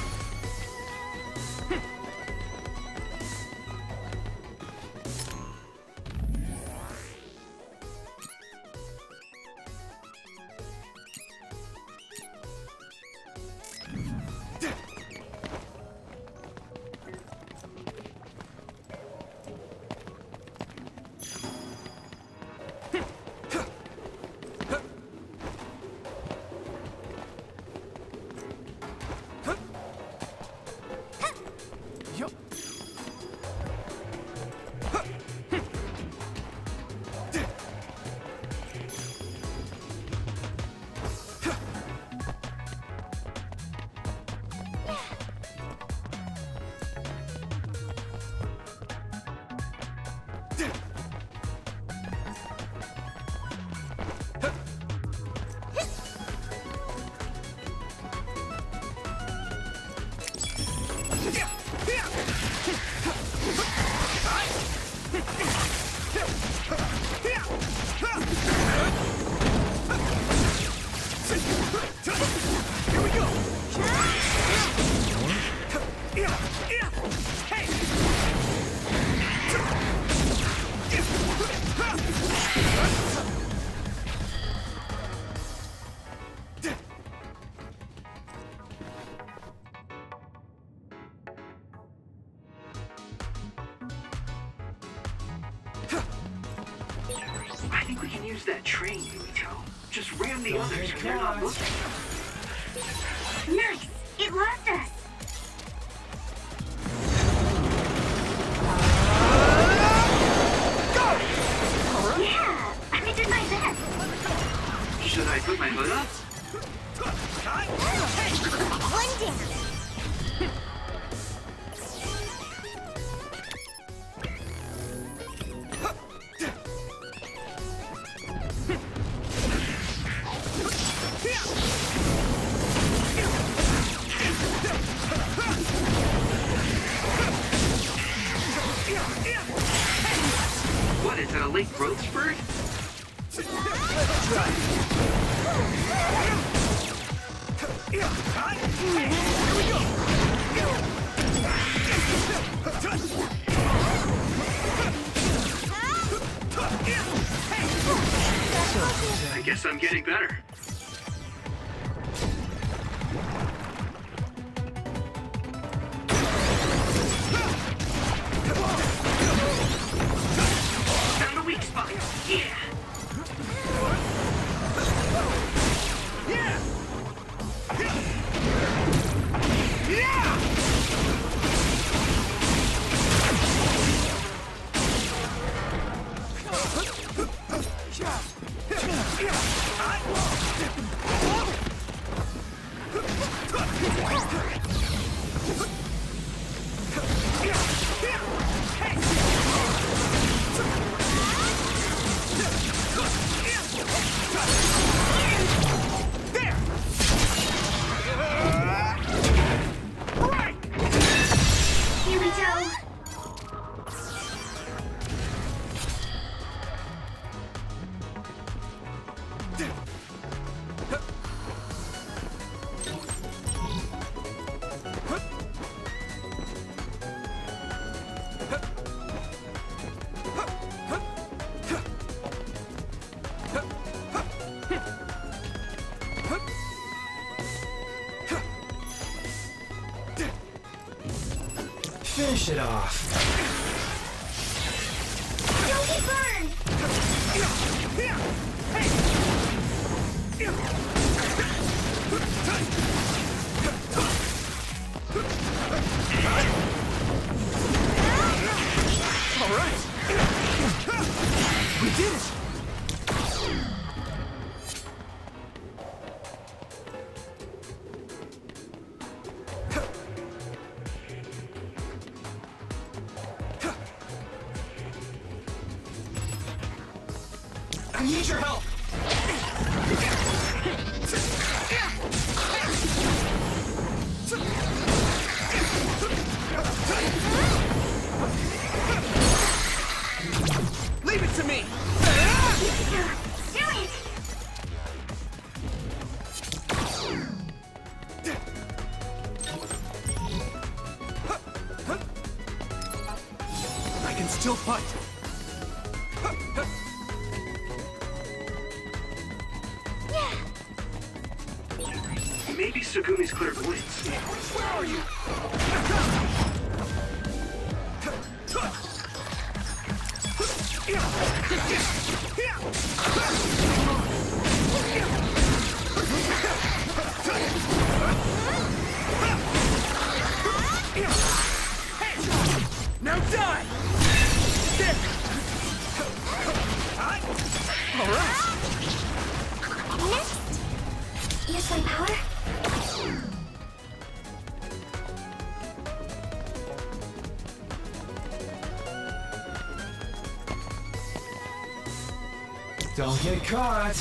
I think we can use that train, Yuito. Just ram the others when they're not looking. Nice! It lost us! Yeah! I did my best! Should I put my hood up? One down. What, is that a late growth spurt? I guess I'm getting better. Found a weak spot. Yeah. Finish it off. Don't get burned! All right. We did it. I need your help! Leave it to me! Do it! I can still fight. Maybe Segumi's clairvoyance. Where are you? Now die! There! All right! Next! Use my power? Don't get caught.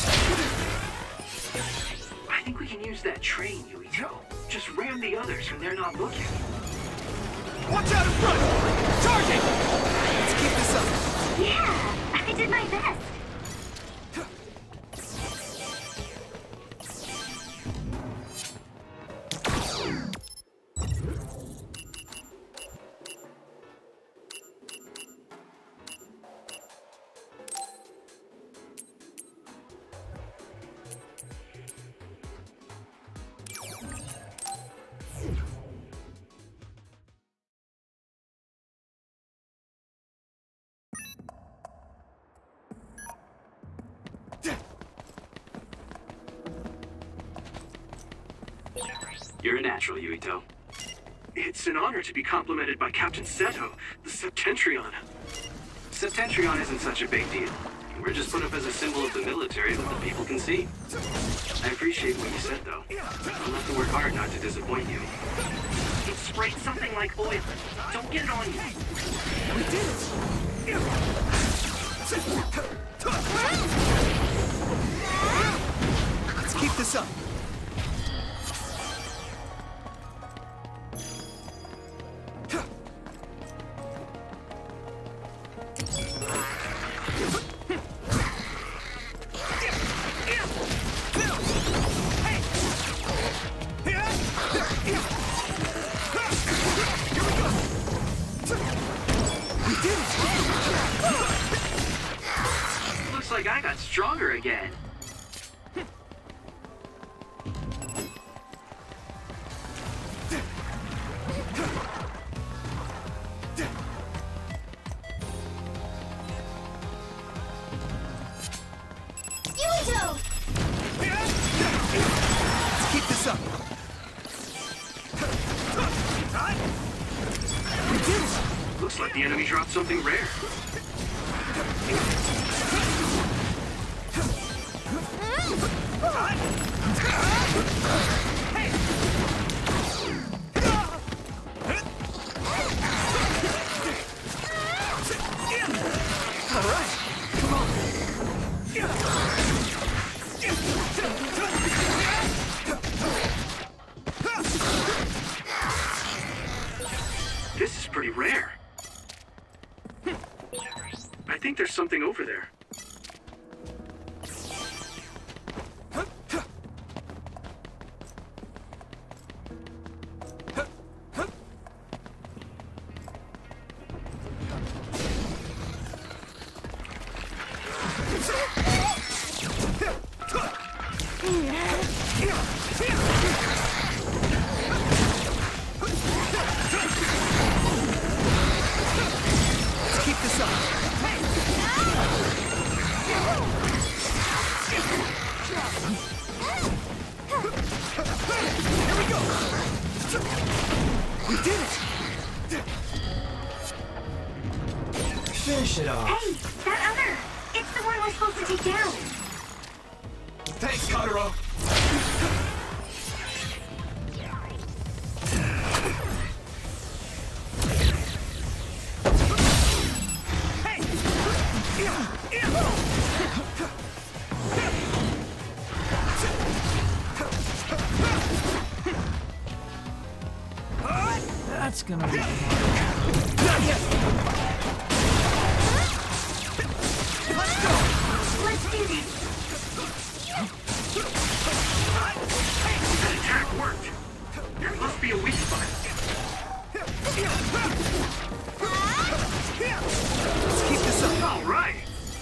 I think we can use that train, Yuito. Just ram the others when they're not looking. Watch out in front! Charging! Let's keep this up. Yeah! I did my best! You're a natural, Yuito. It's an honor to be complimented by Captain Seto, the Septentrion. Septentrion isn't such a big deal. We're just put up as a symbol of the military that the people can see. I appreciate what you said, though. I'll have to work hard not to disappoint you. It sprayed something like oil. Don't get it on you. We did it! Let's keep this up. Looks like I got stronger again. Yuito! Let's keep this up. We did it! Looks like the enemy dropped something rare. All right, come on. This is pretty rare. I think there's something over there. Shadow. Hey, that other! It's the one we're supposed to take down! Thanks, Kotaro! That's gonna be hard. Not yet! Let's go! Let's do this! That attack worked. There must be a weak spot. Let's keep this up. All right.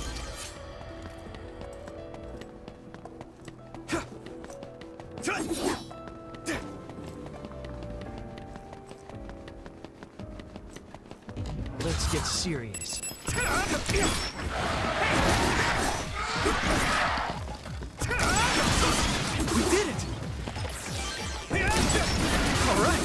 Let's get serious. We did it! All right!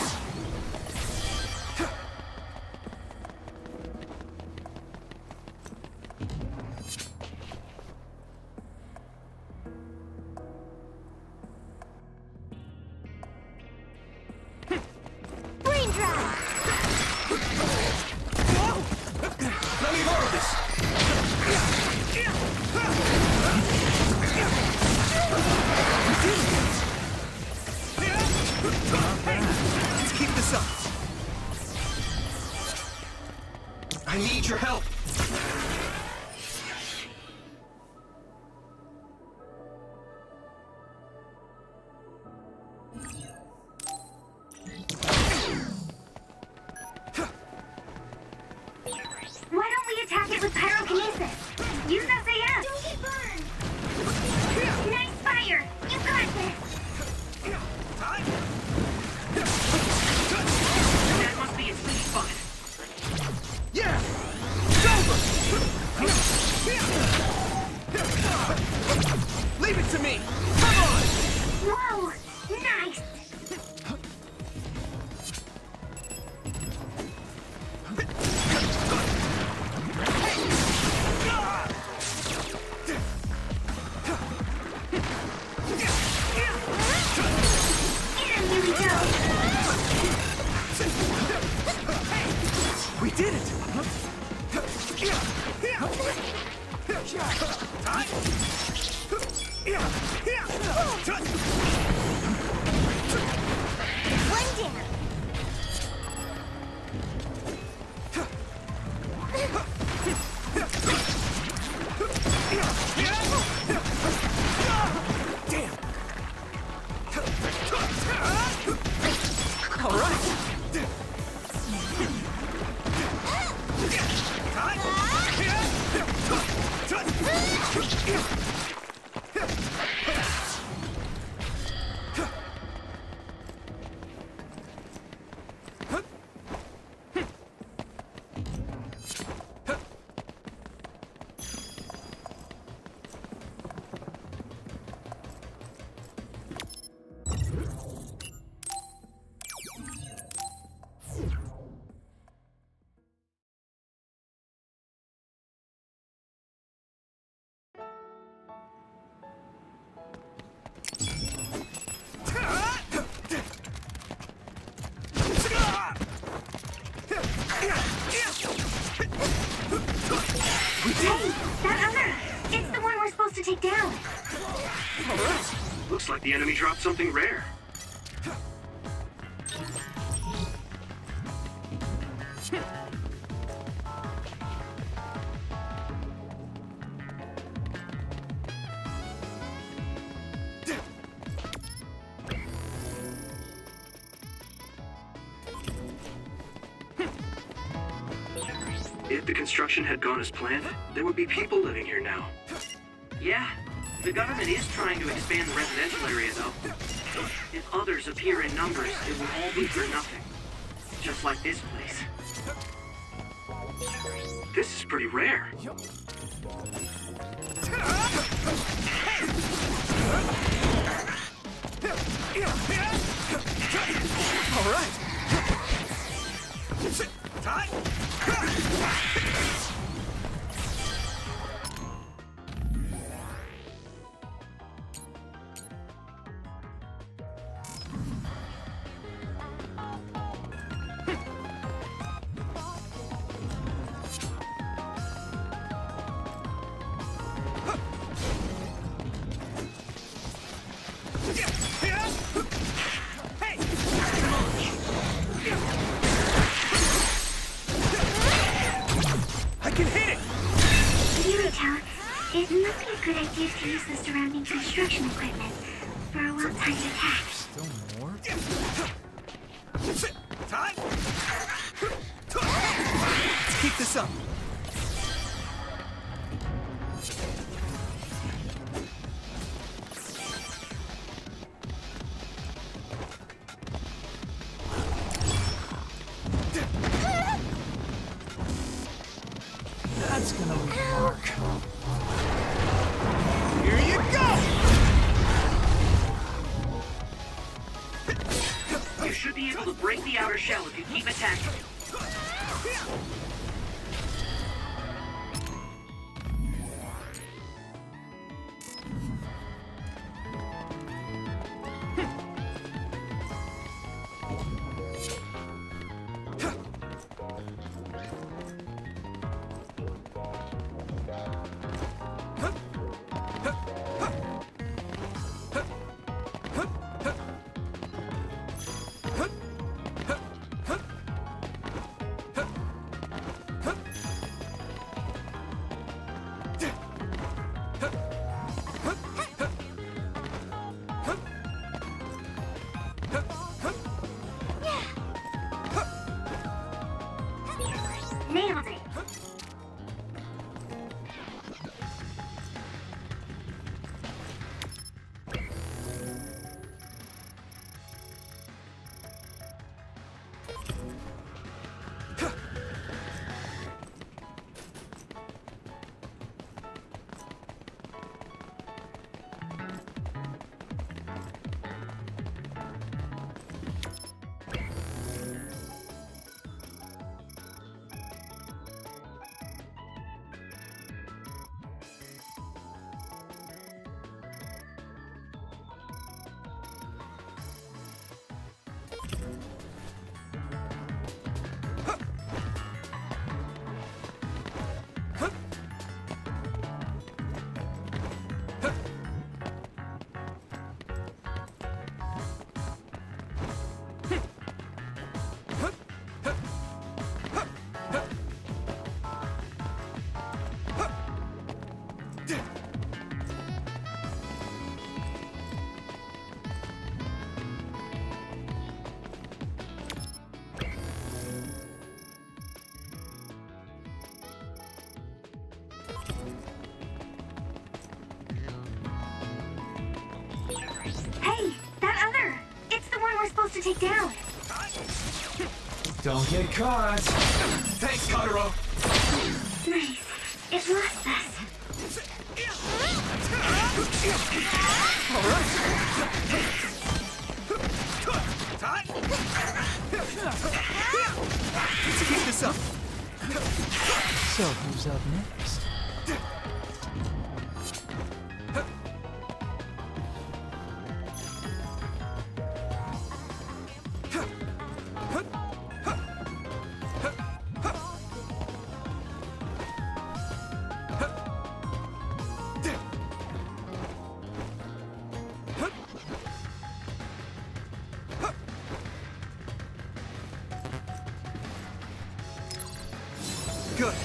Brain drop! Let me borrow this! Let's keep this up. I need your help. Why don't we attack it with pyrokinesis? Use SAS! Don't get burned! Nice fire! You got this! That must be its weak spot. Yeah! It's over! Leave it to me! Come on! Whoa! Nice! And here we go! We did it! One down! Damn! All right! Hey, that other! It's the one we're supposed to take down! All right! Looks like the enemy dropped something rare. If the construction had gone as planned, there would be people living here now. Yeah, the government is trying to expand the residential area, though. If others appear in numbers, it will all be for nothing. Just like this place. This is pretty rare. All right! use the surrounding construction equipment for a well-timed attack. Still more? Let's keep this up. That's gonna leave a mark. Here you go! You should be able to break the outer shell if you keep attacking. Nailed it. Hey, that other! It's the one we're supposed to take down. Don't get caught. Thanks, Kotaro. Nice. It lost us. All right. Let's keep this up. So who's up next? Good.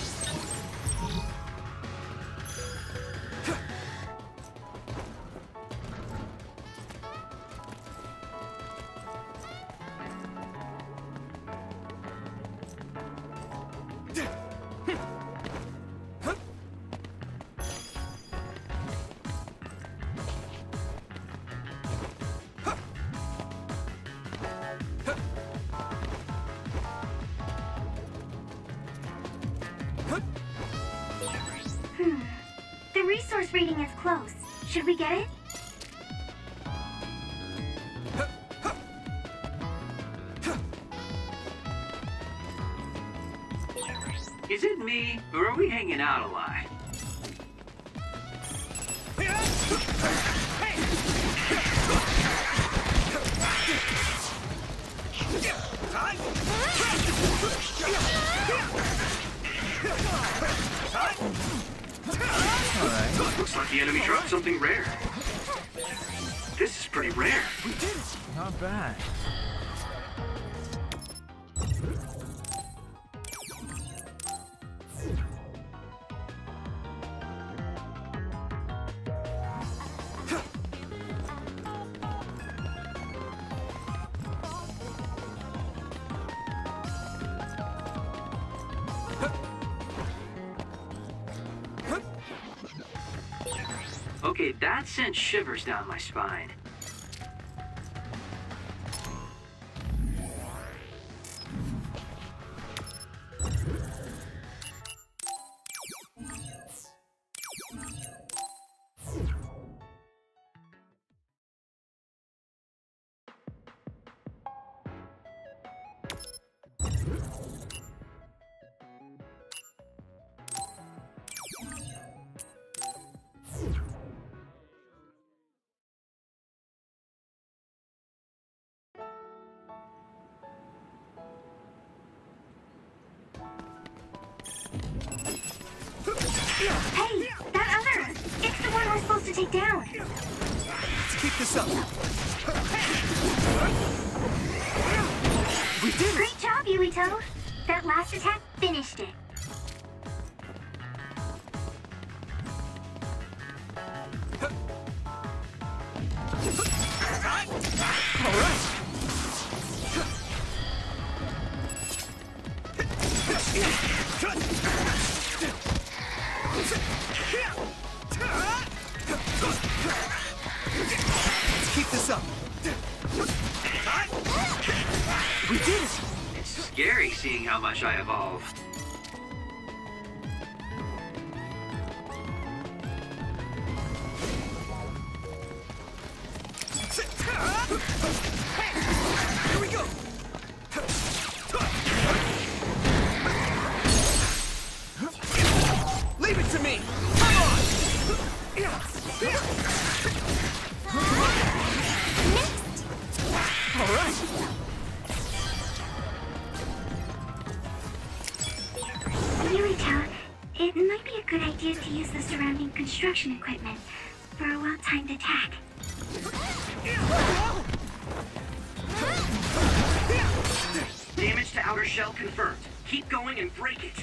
The resource reading is close. Should we get it? Is it me, or are we hanging out a lot? Looks like the enemy dropped something rare. This is pretty rare. We did it. Not bad. Okay, that sent shivers down my spine. Hey, that other! It's the one we're supposed to take down. Let's keep this up. We did it! Great job, Yuito. That last attack finished it. All right. Let's keep this up. We did it! It's scary seeing how much I evolve. Here we go! Leave it to me! Come on! All right! Yuito, it might be a good idea to use the surrounding construction equipment for a well-timed attack. Damage to outer shell confirmed. Keep going and break it.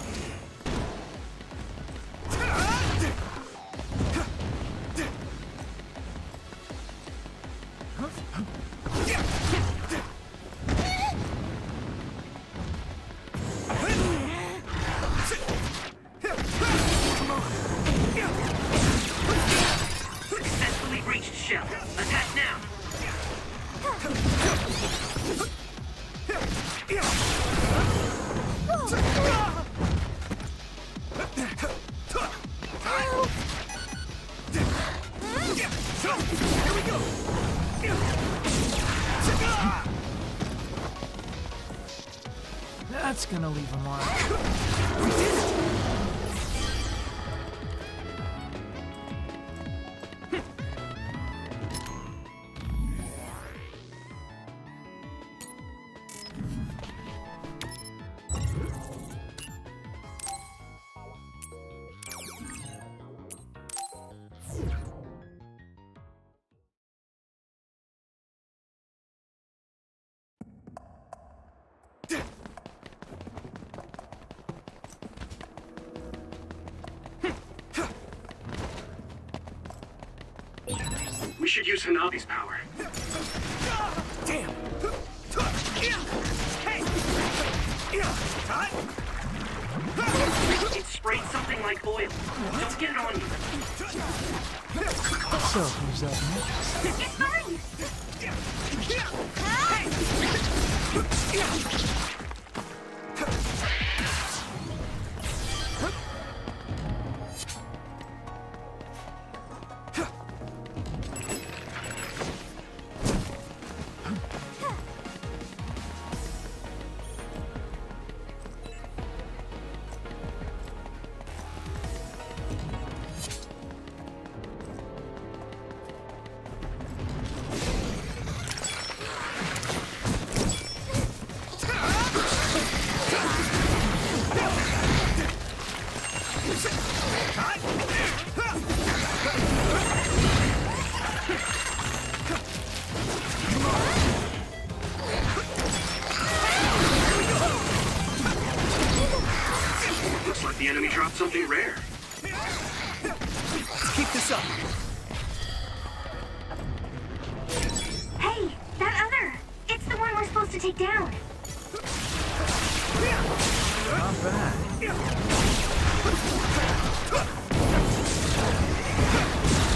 Successfully breached shell. Attack now. Here we go! That's gonna leave a mark. We did it! We should use Hanabi's power. Damn! It sprayed something like oil. Don't get it on you. So, who's up next? It's mine! Looks like the enemy dropped something rare. Let's keep this up. Hey, that other! It's the one we're supposed to take down. Not bad.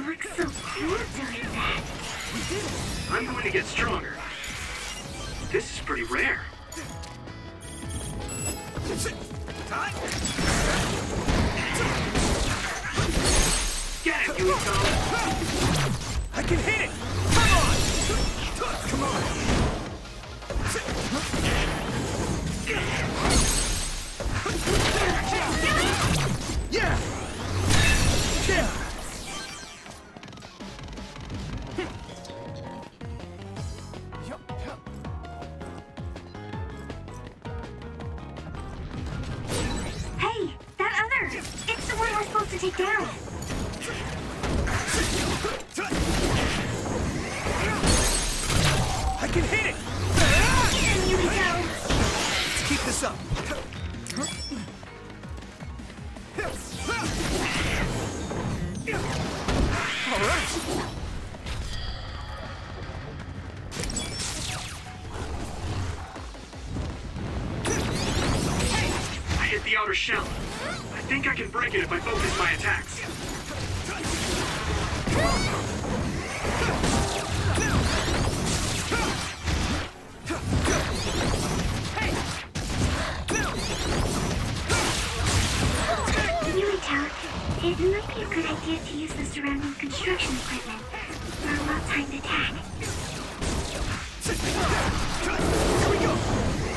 look so cool doing that. I'm going to get stronger. This is pretty rare. Get it, Yui-san! I can hit it! Come on! Come on! Yeah! Yeah! Hey, that other! It's the one we're supposed to take down. I can hit it! Get him, Yui-san! Let's keep this up. All right. I hit the outer shell. I think I can break it if I focus my attacks. Yui-san, it might be a good idea to use the surrounding construction equipment for a well-timed attack. Here we go.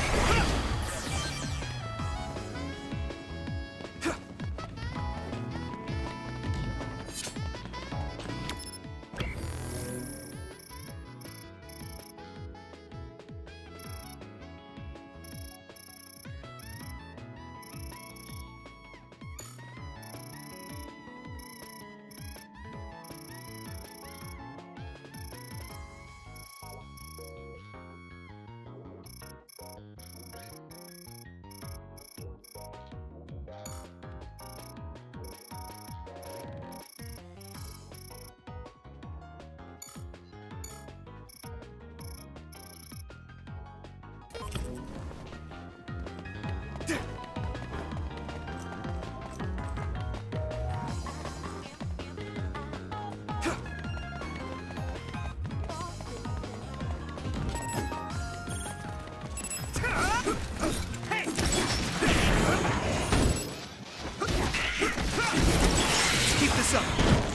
Keep this up.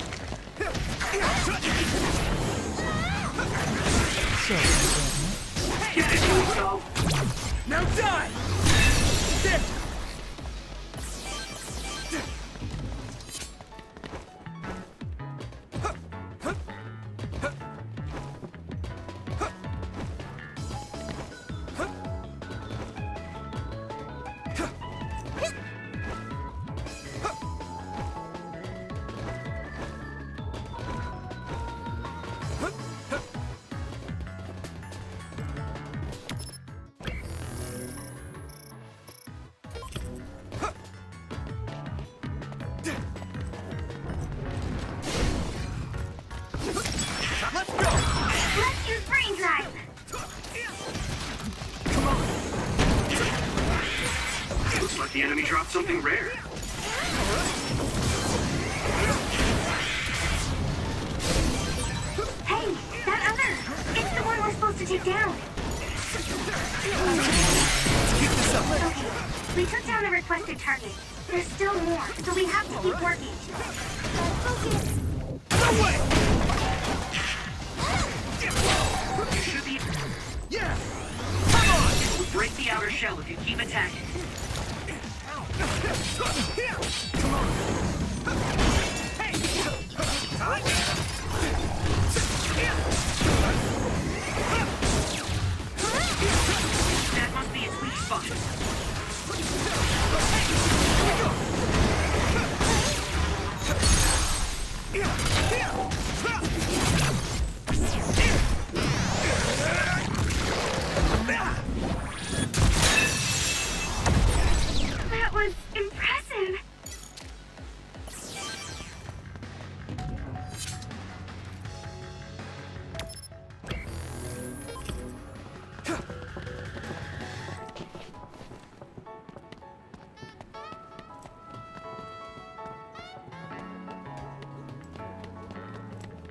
Get it, Yui-san! Now die! There! Let's go! Let's use brain drive! Looks like the enemy dropped something rare. Hey, that other! It's the one we're supposed to take down. Let's keep this up. Okay, we took down the requested target. There's still more, so we have to keep working. Focus! No way! You should be... Yeah! Come on! It will break the outer shell if you keep attacking. Come on! Hey! That must be its weak spot. That was impressive.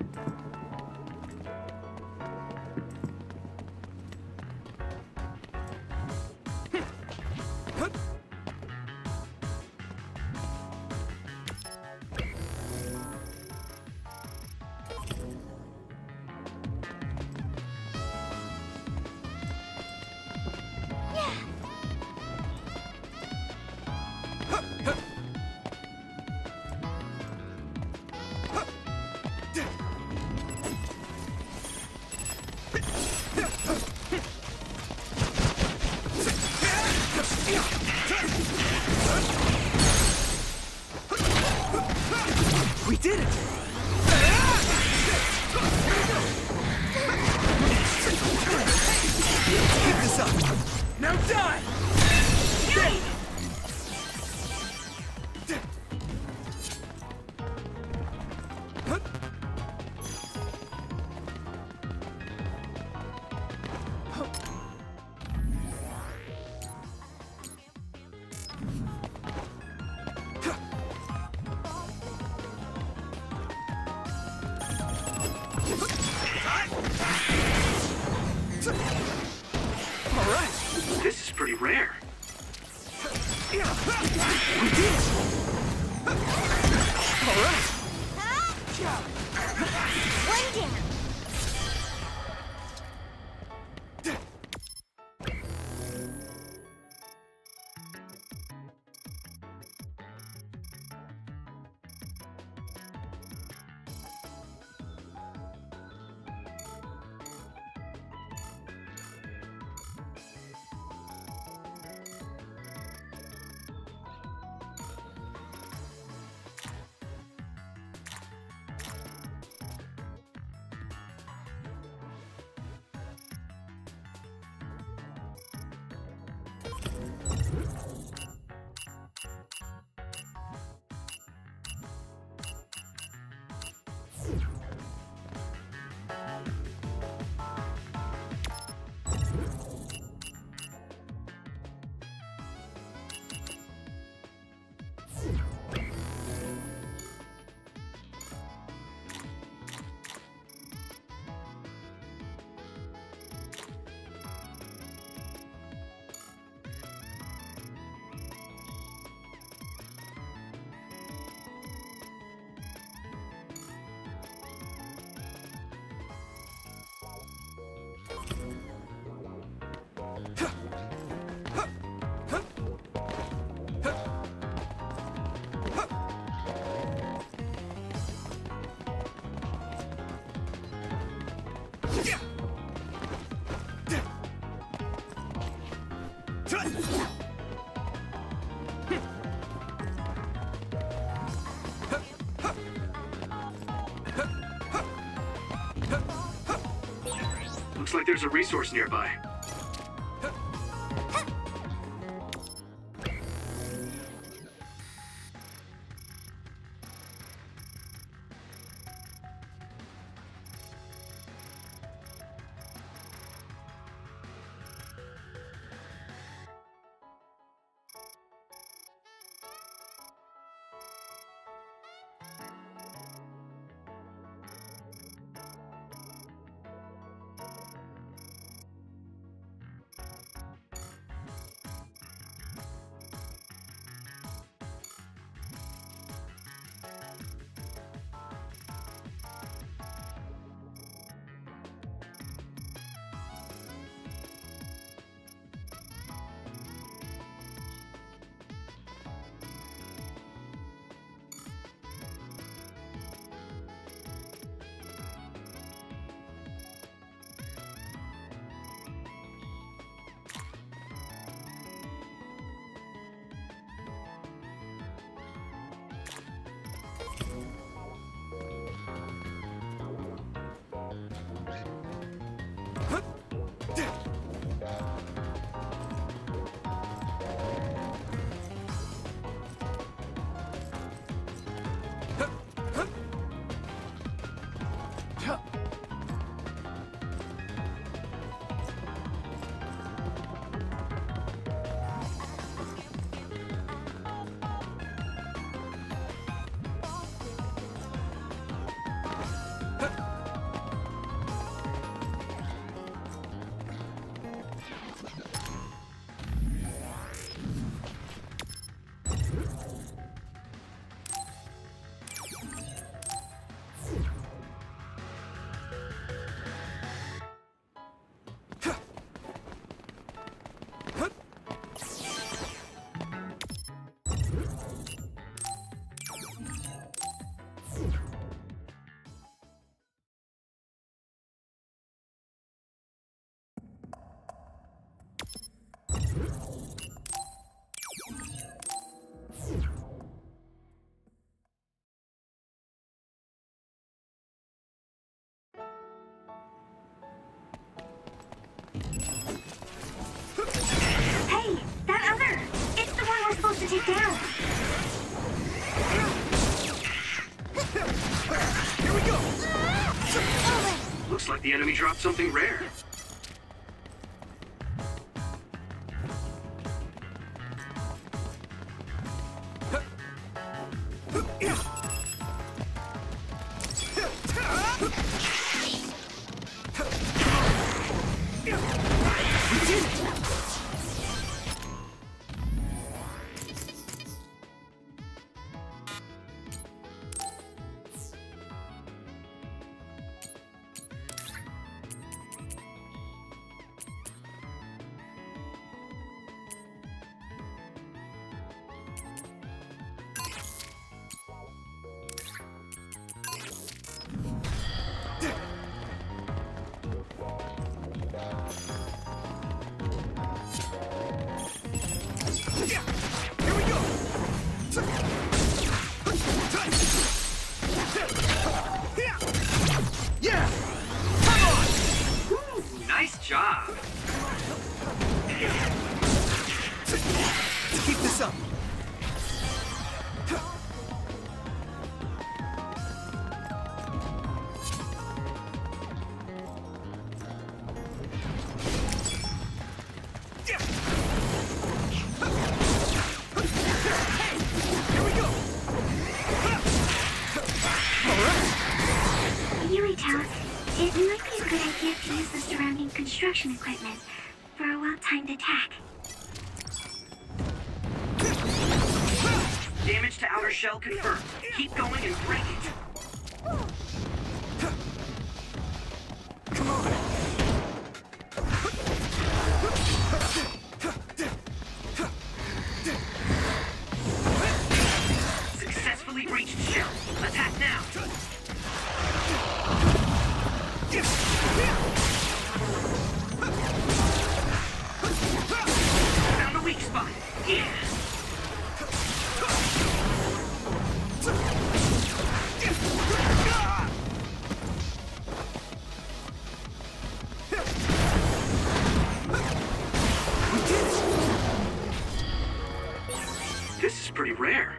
We did it! Keep this up! Now die! This is pretty rare. We did it! All right! One down. Looks like there's a resource nearby. take down. Here we go! Looks like the enemy dropped something rare. Nice job. Keep this up. It might be a good idea to use the surrounding construction equipment for a well-timed attack. Damage to outer shell confirmed. Keep going and break it. Come on. Successfully breached shell. Attack now. Found a weak spot. Yeah. This is pretty rare.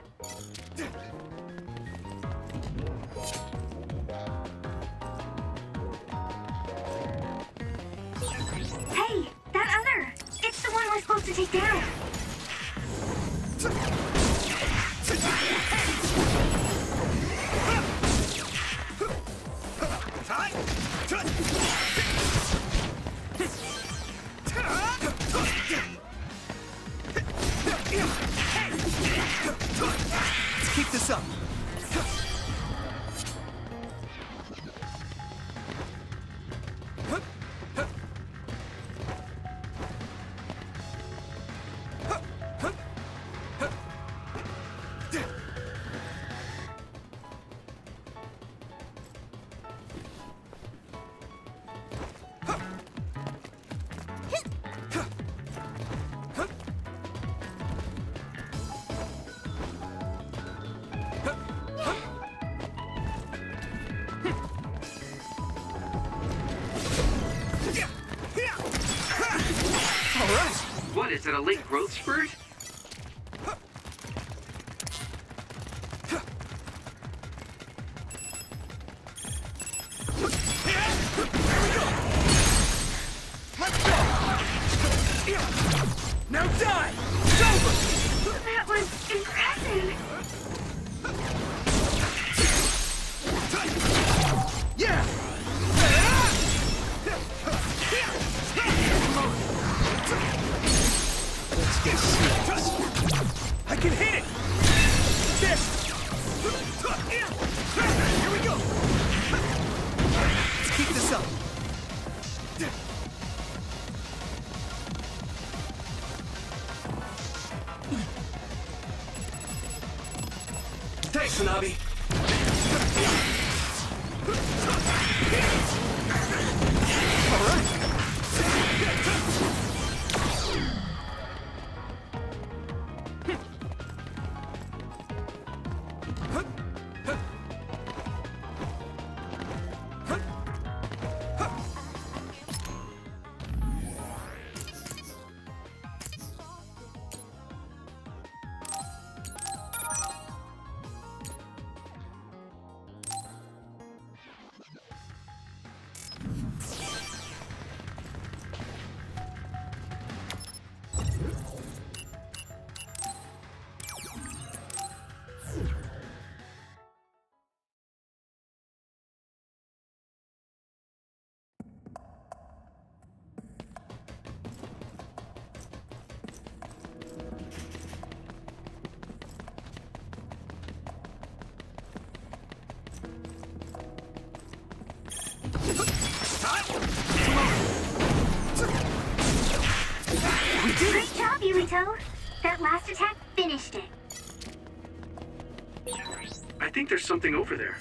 Hey, that other! It's the one we're supposed to take down! Let's keep this up. What, is it a late growth spurt? Now die! It's over! That was impressive! Yeah! Let's get serious. I can hit it! This! Here we go! Let's keep this up. Yuito, that last attack finished it. I think there's something over there.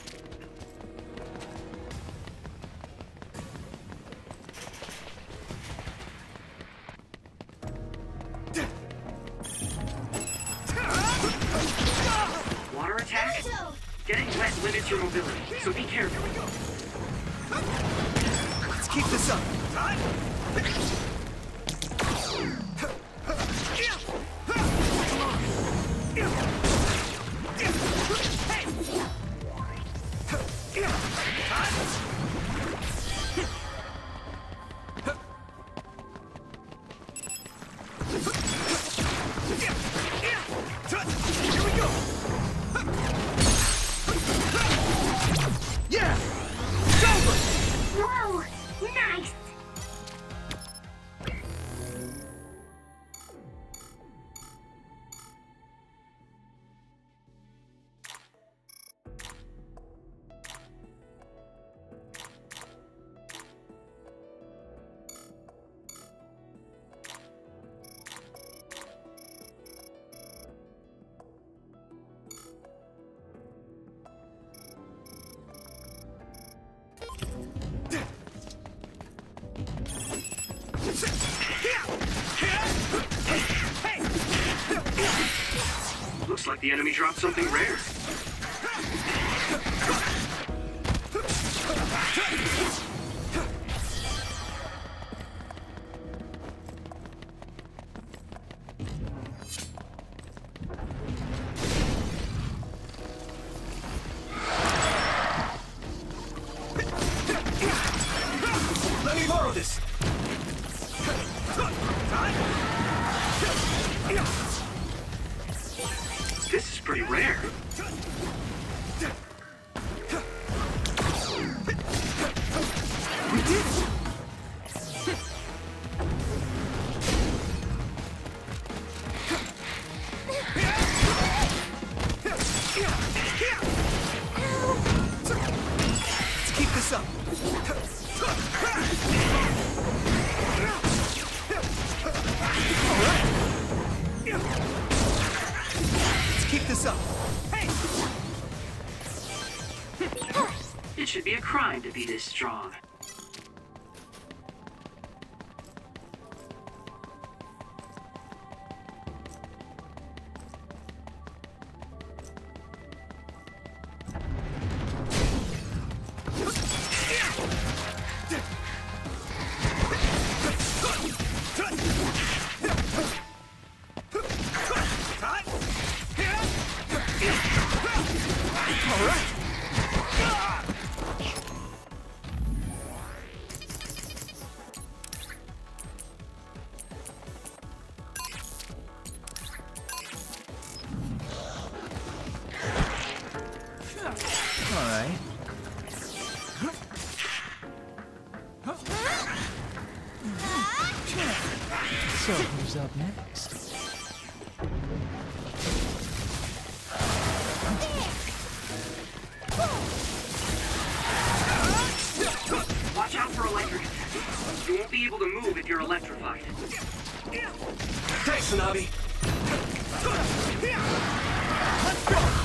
Water attack? Getting wet limits your mobility, so be careful. Let's keep this up. Here we go. Yeah! It's over! Whoa! Nice! Looks like the enemy dropped something rare. Let me borrow this. This is pretty rare. We did it! Let's keep this up. All right. Let's keep this up. It should be a crime to be this strong. All right. Alright. So, who's up next? Watch out for electric attacks. You won't be able to move if you're electrified. Thanks, Hanabi. Let's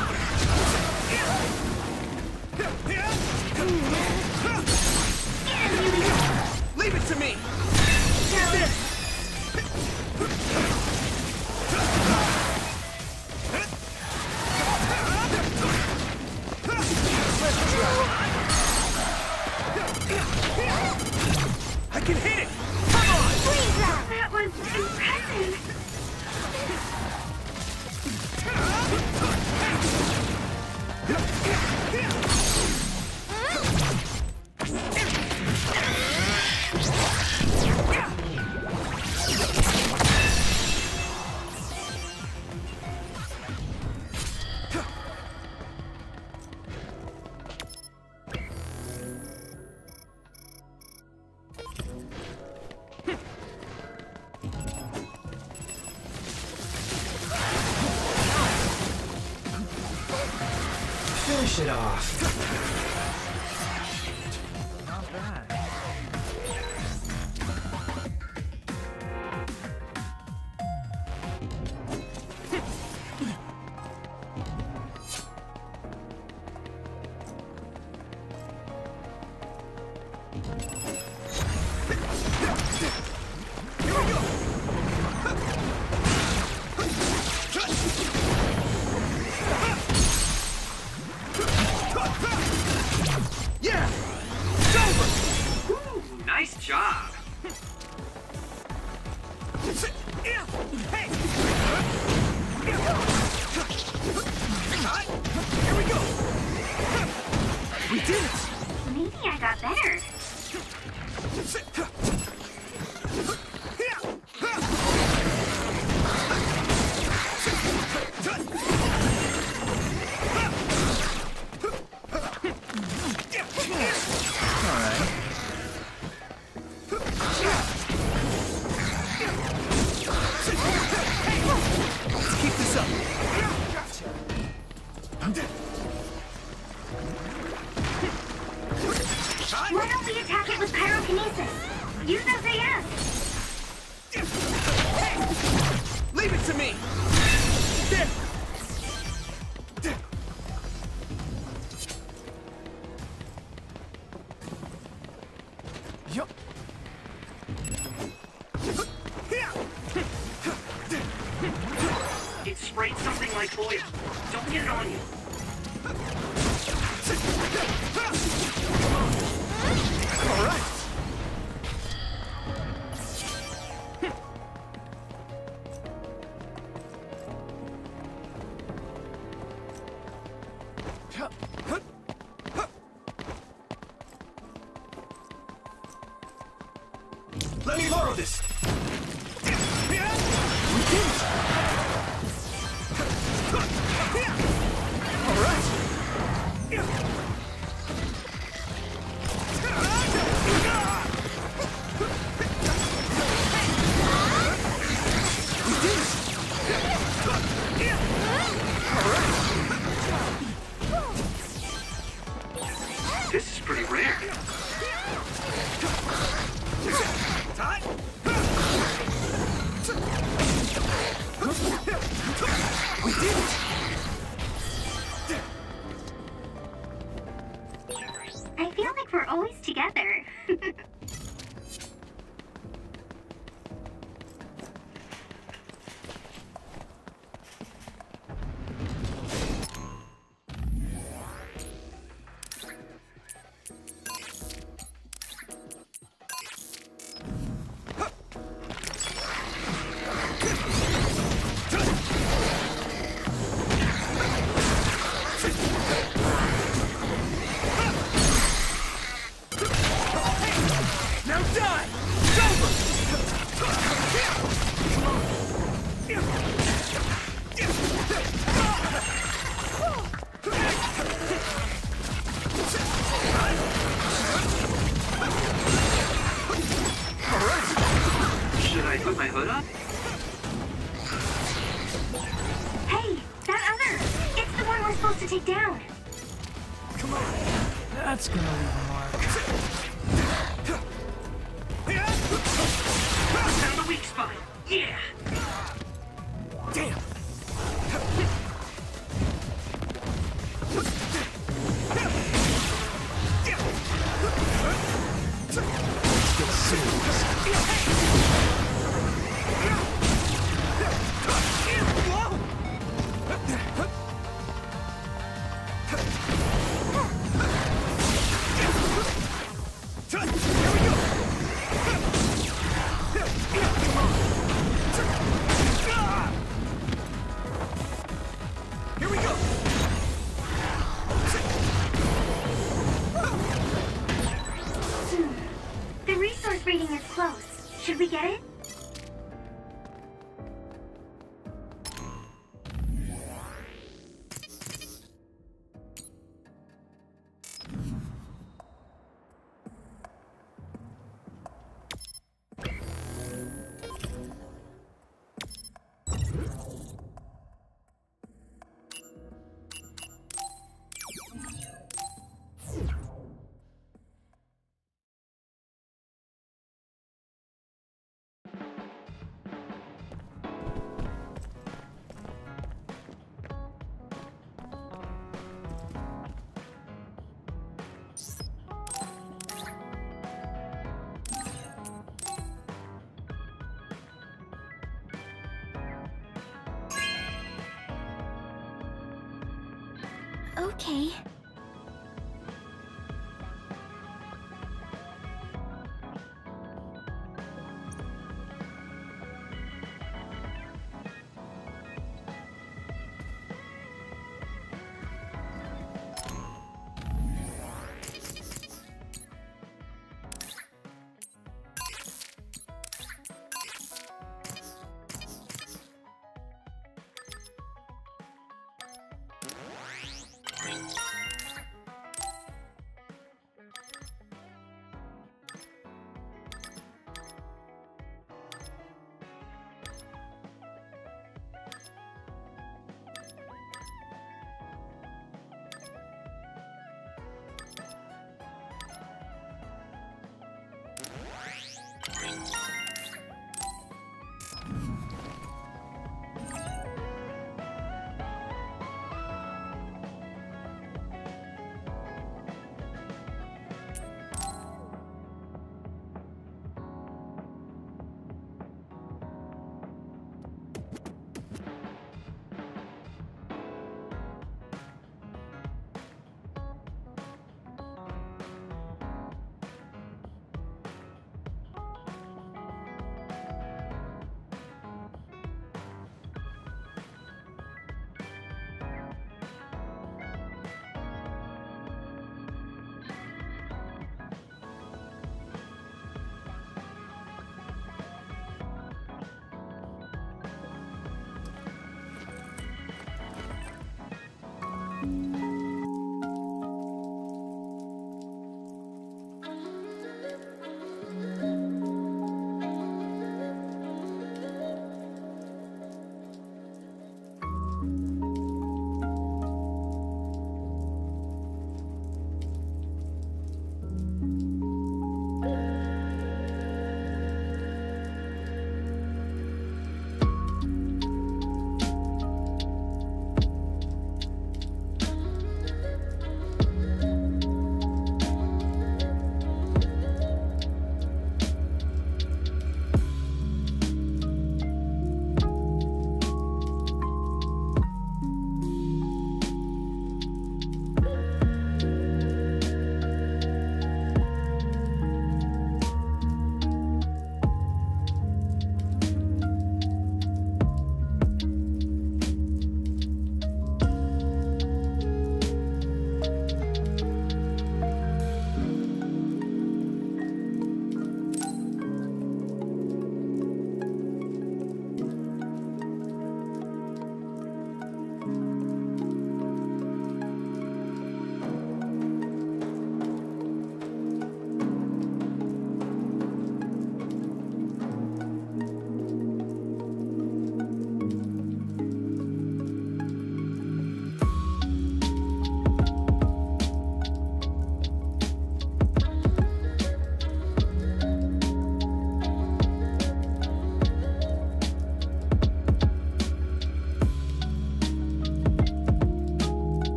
go! Leave it to me! I can hit it! Come on! That was impressive! Finish it off. Not bad. Yeah! It's over! Ooh, nice job. Hey! Here we go! We did it! Maybe I got better. Let's keep this up. Why don't we attack it with pyrokinesis? Use SAS. Leave it to me! There! Yup. It sprayed something like oil. Don't get it on you. All right. Let me borrow this. We did it. All right. This is pretty rare. We did it! I feel like we're always together. Now die! It's over! Should I put my hood up? Hey, that other! It's the one we're supposed to take down. Come on! That's gonna leave a mark. Found the weak spot. Yeah. Damn! Get serious. Here we go! The resource reading is close. Should we get it? Okay.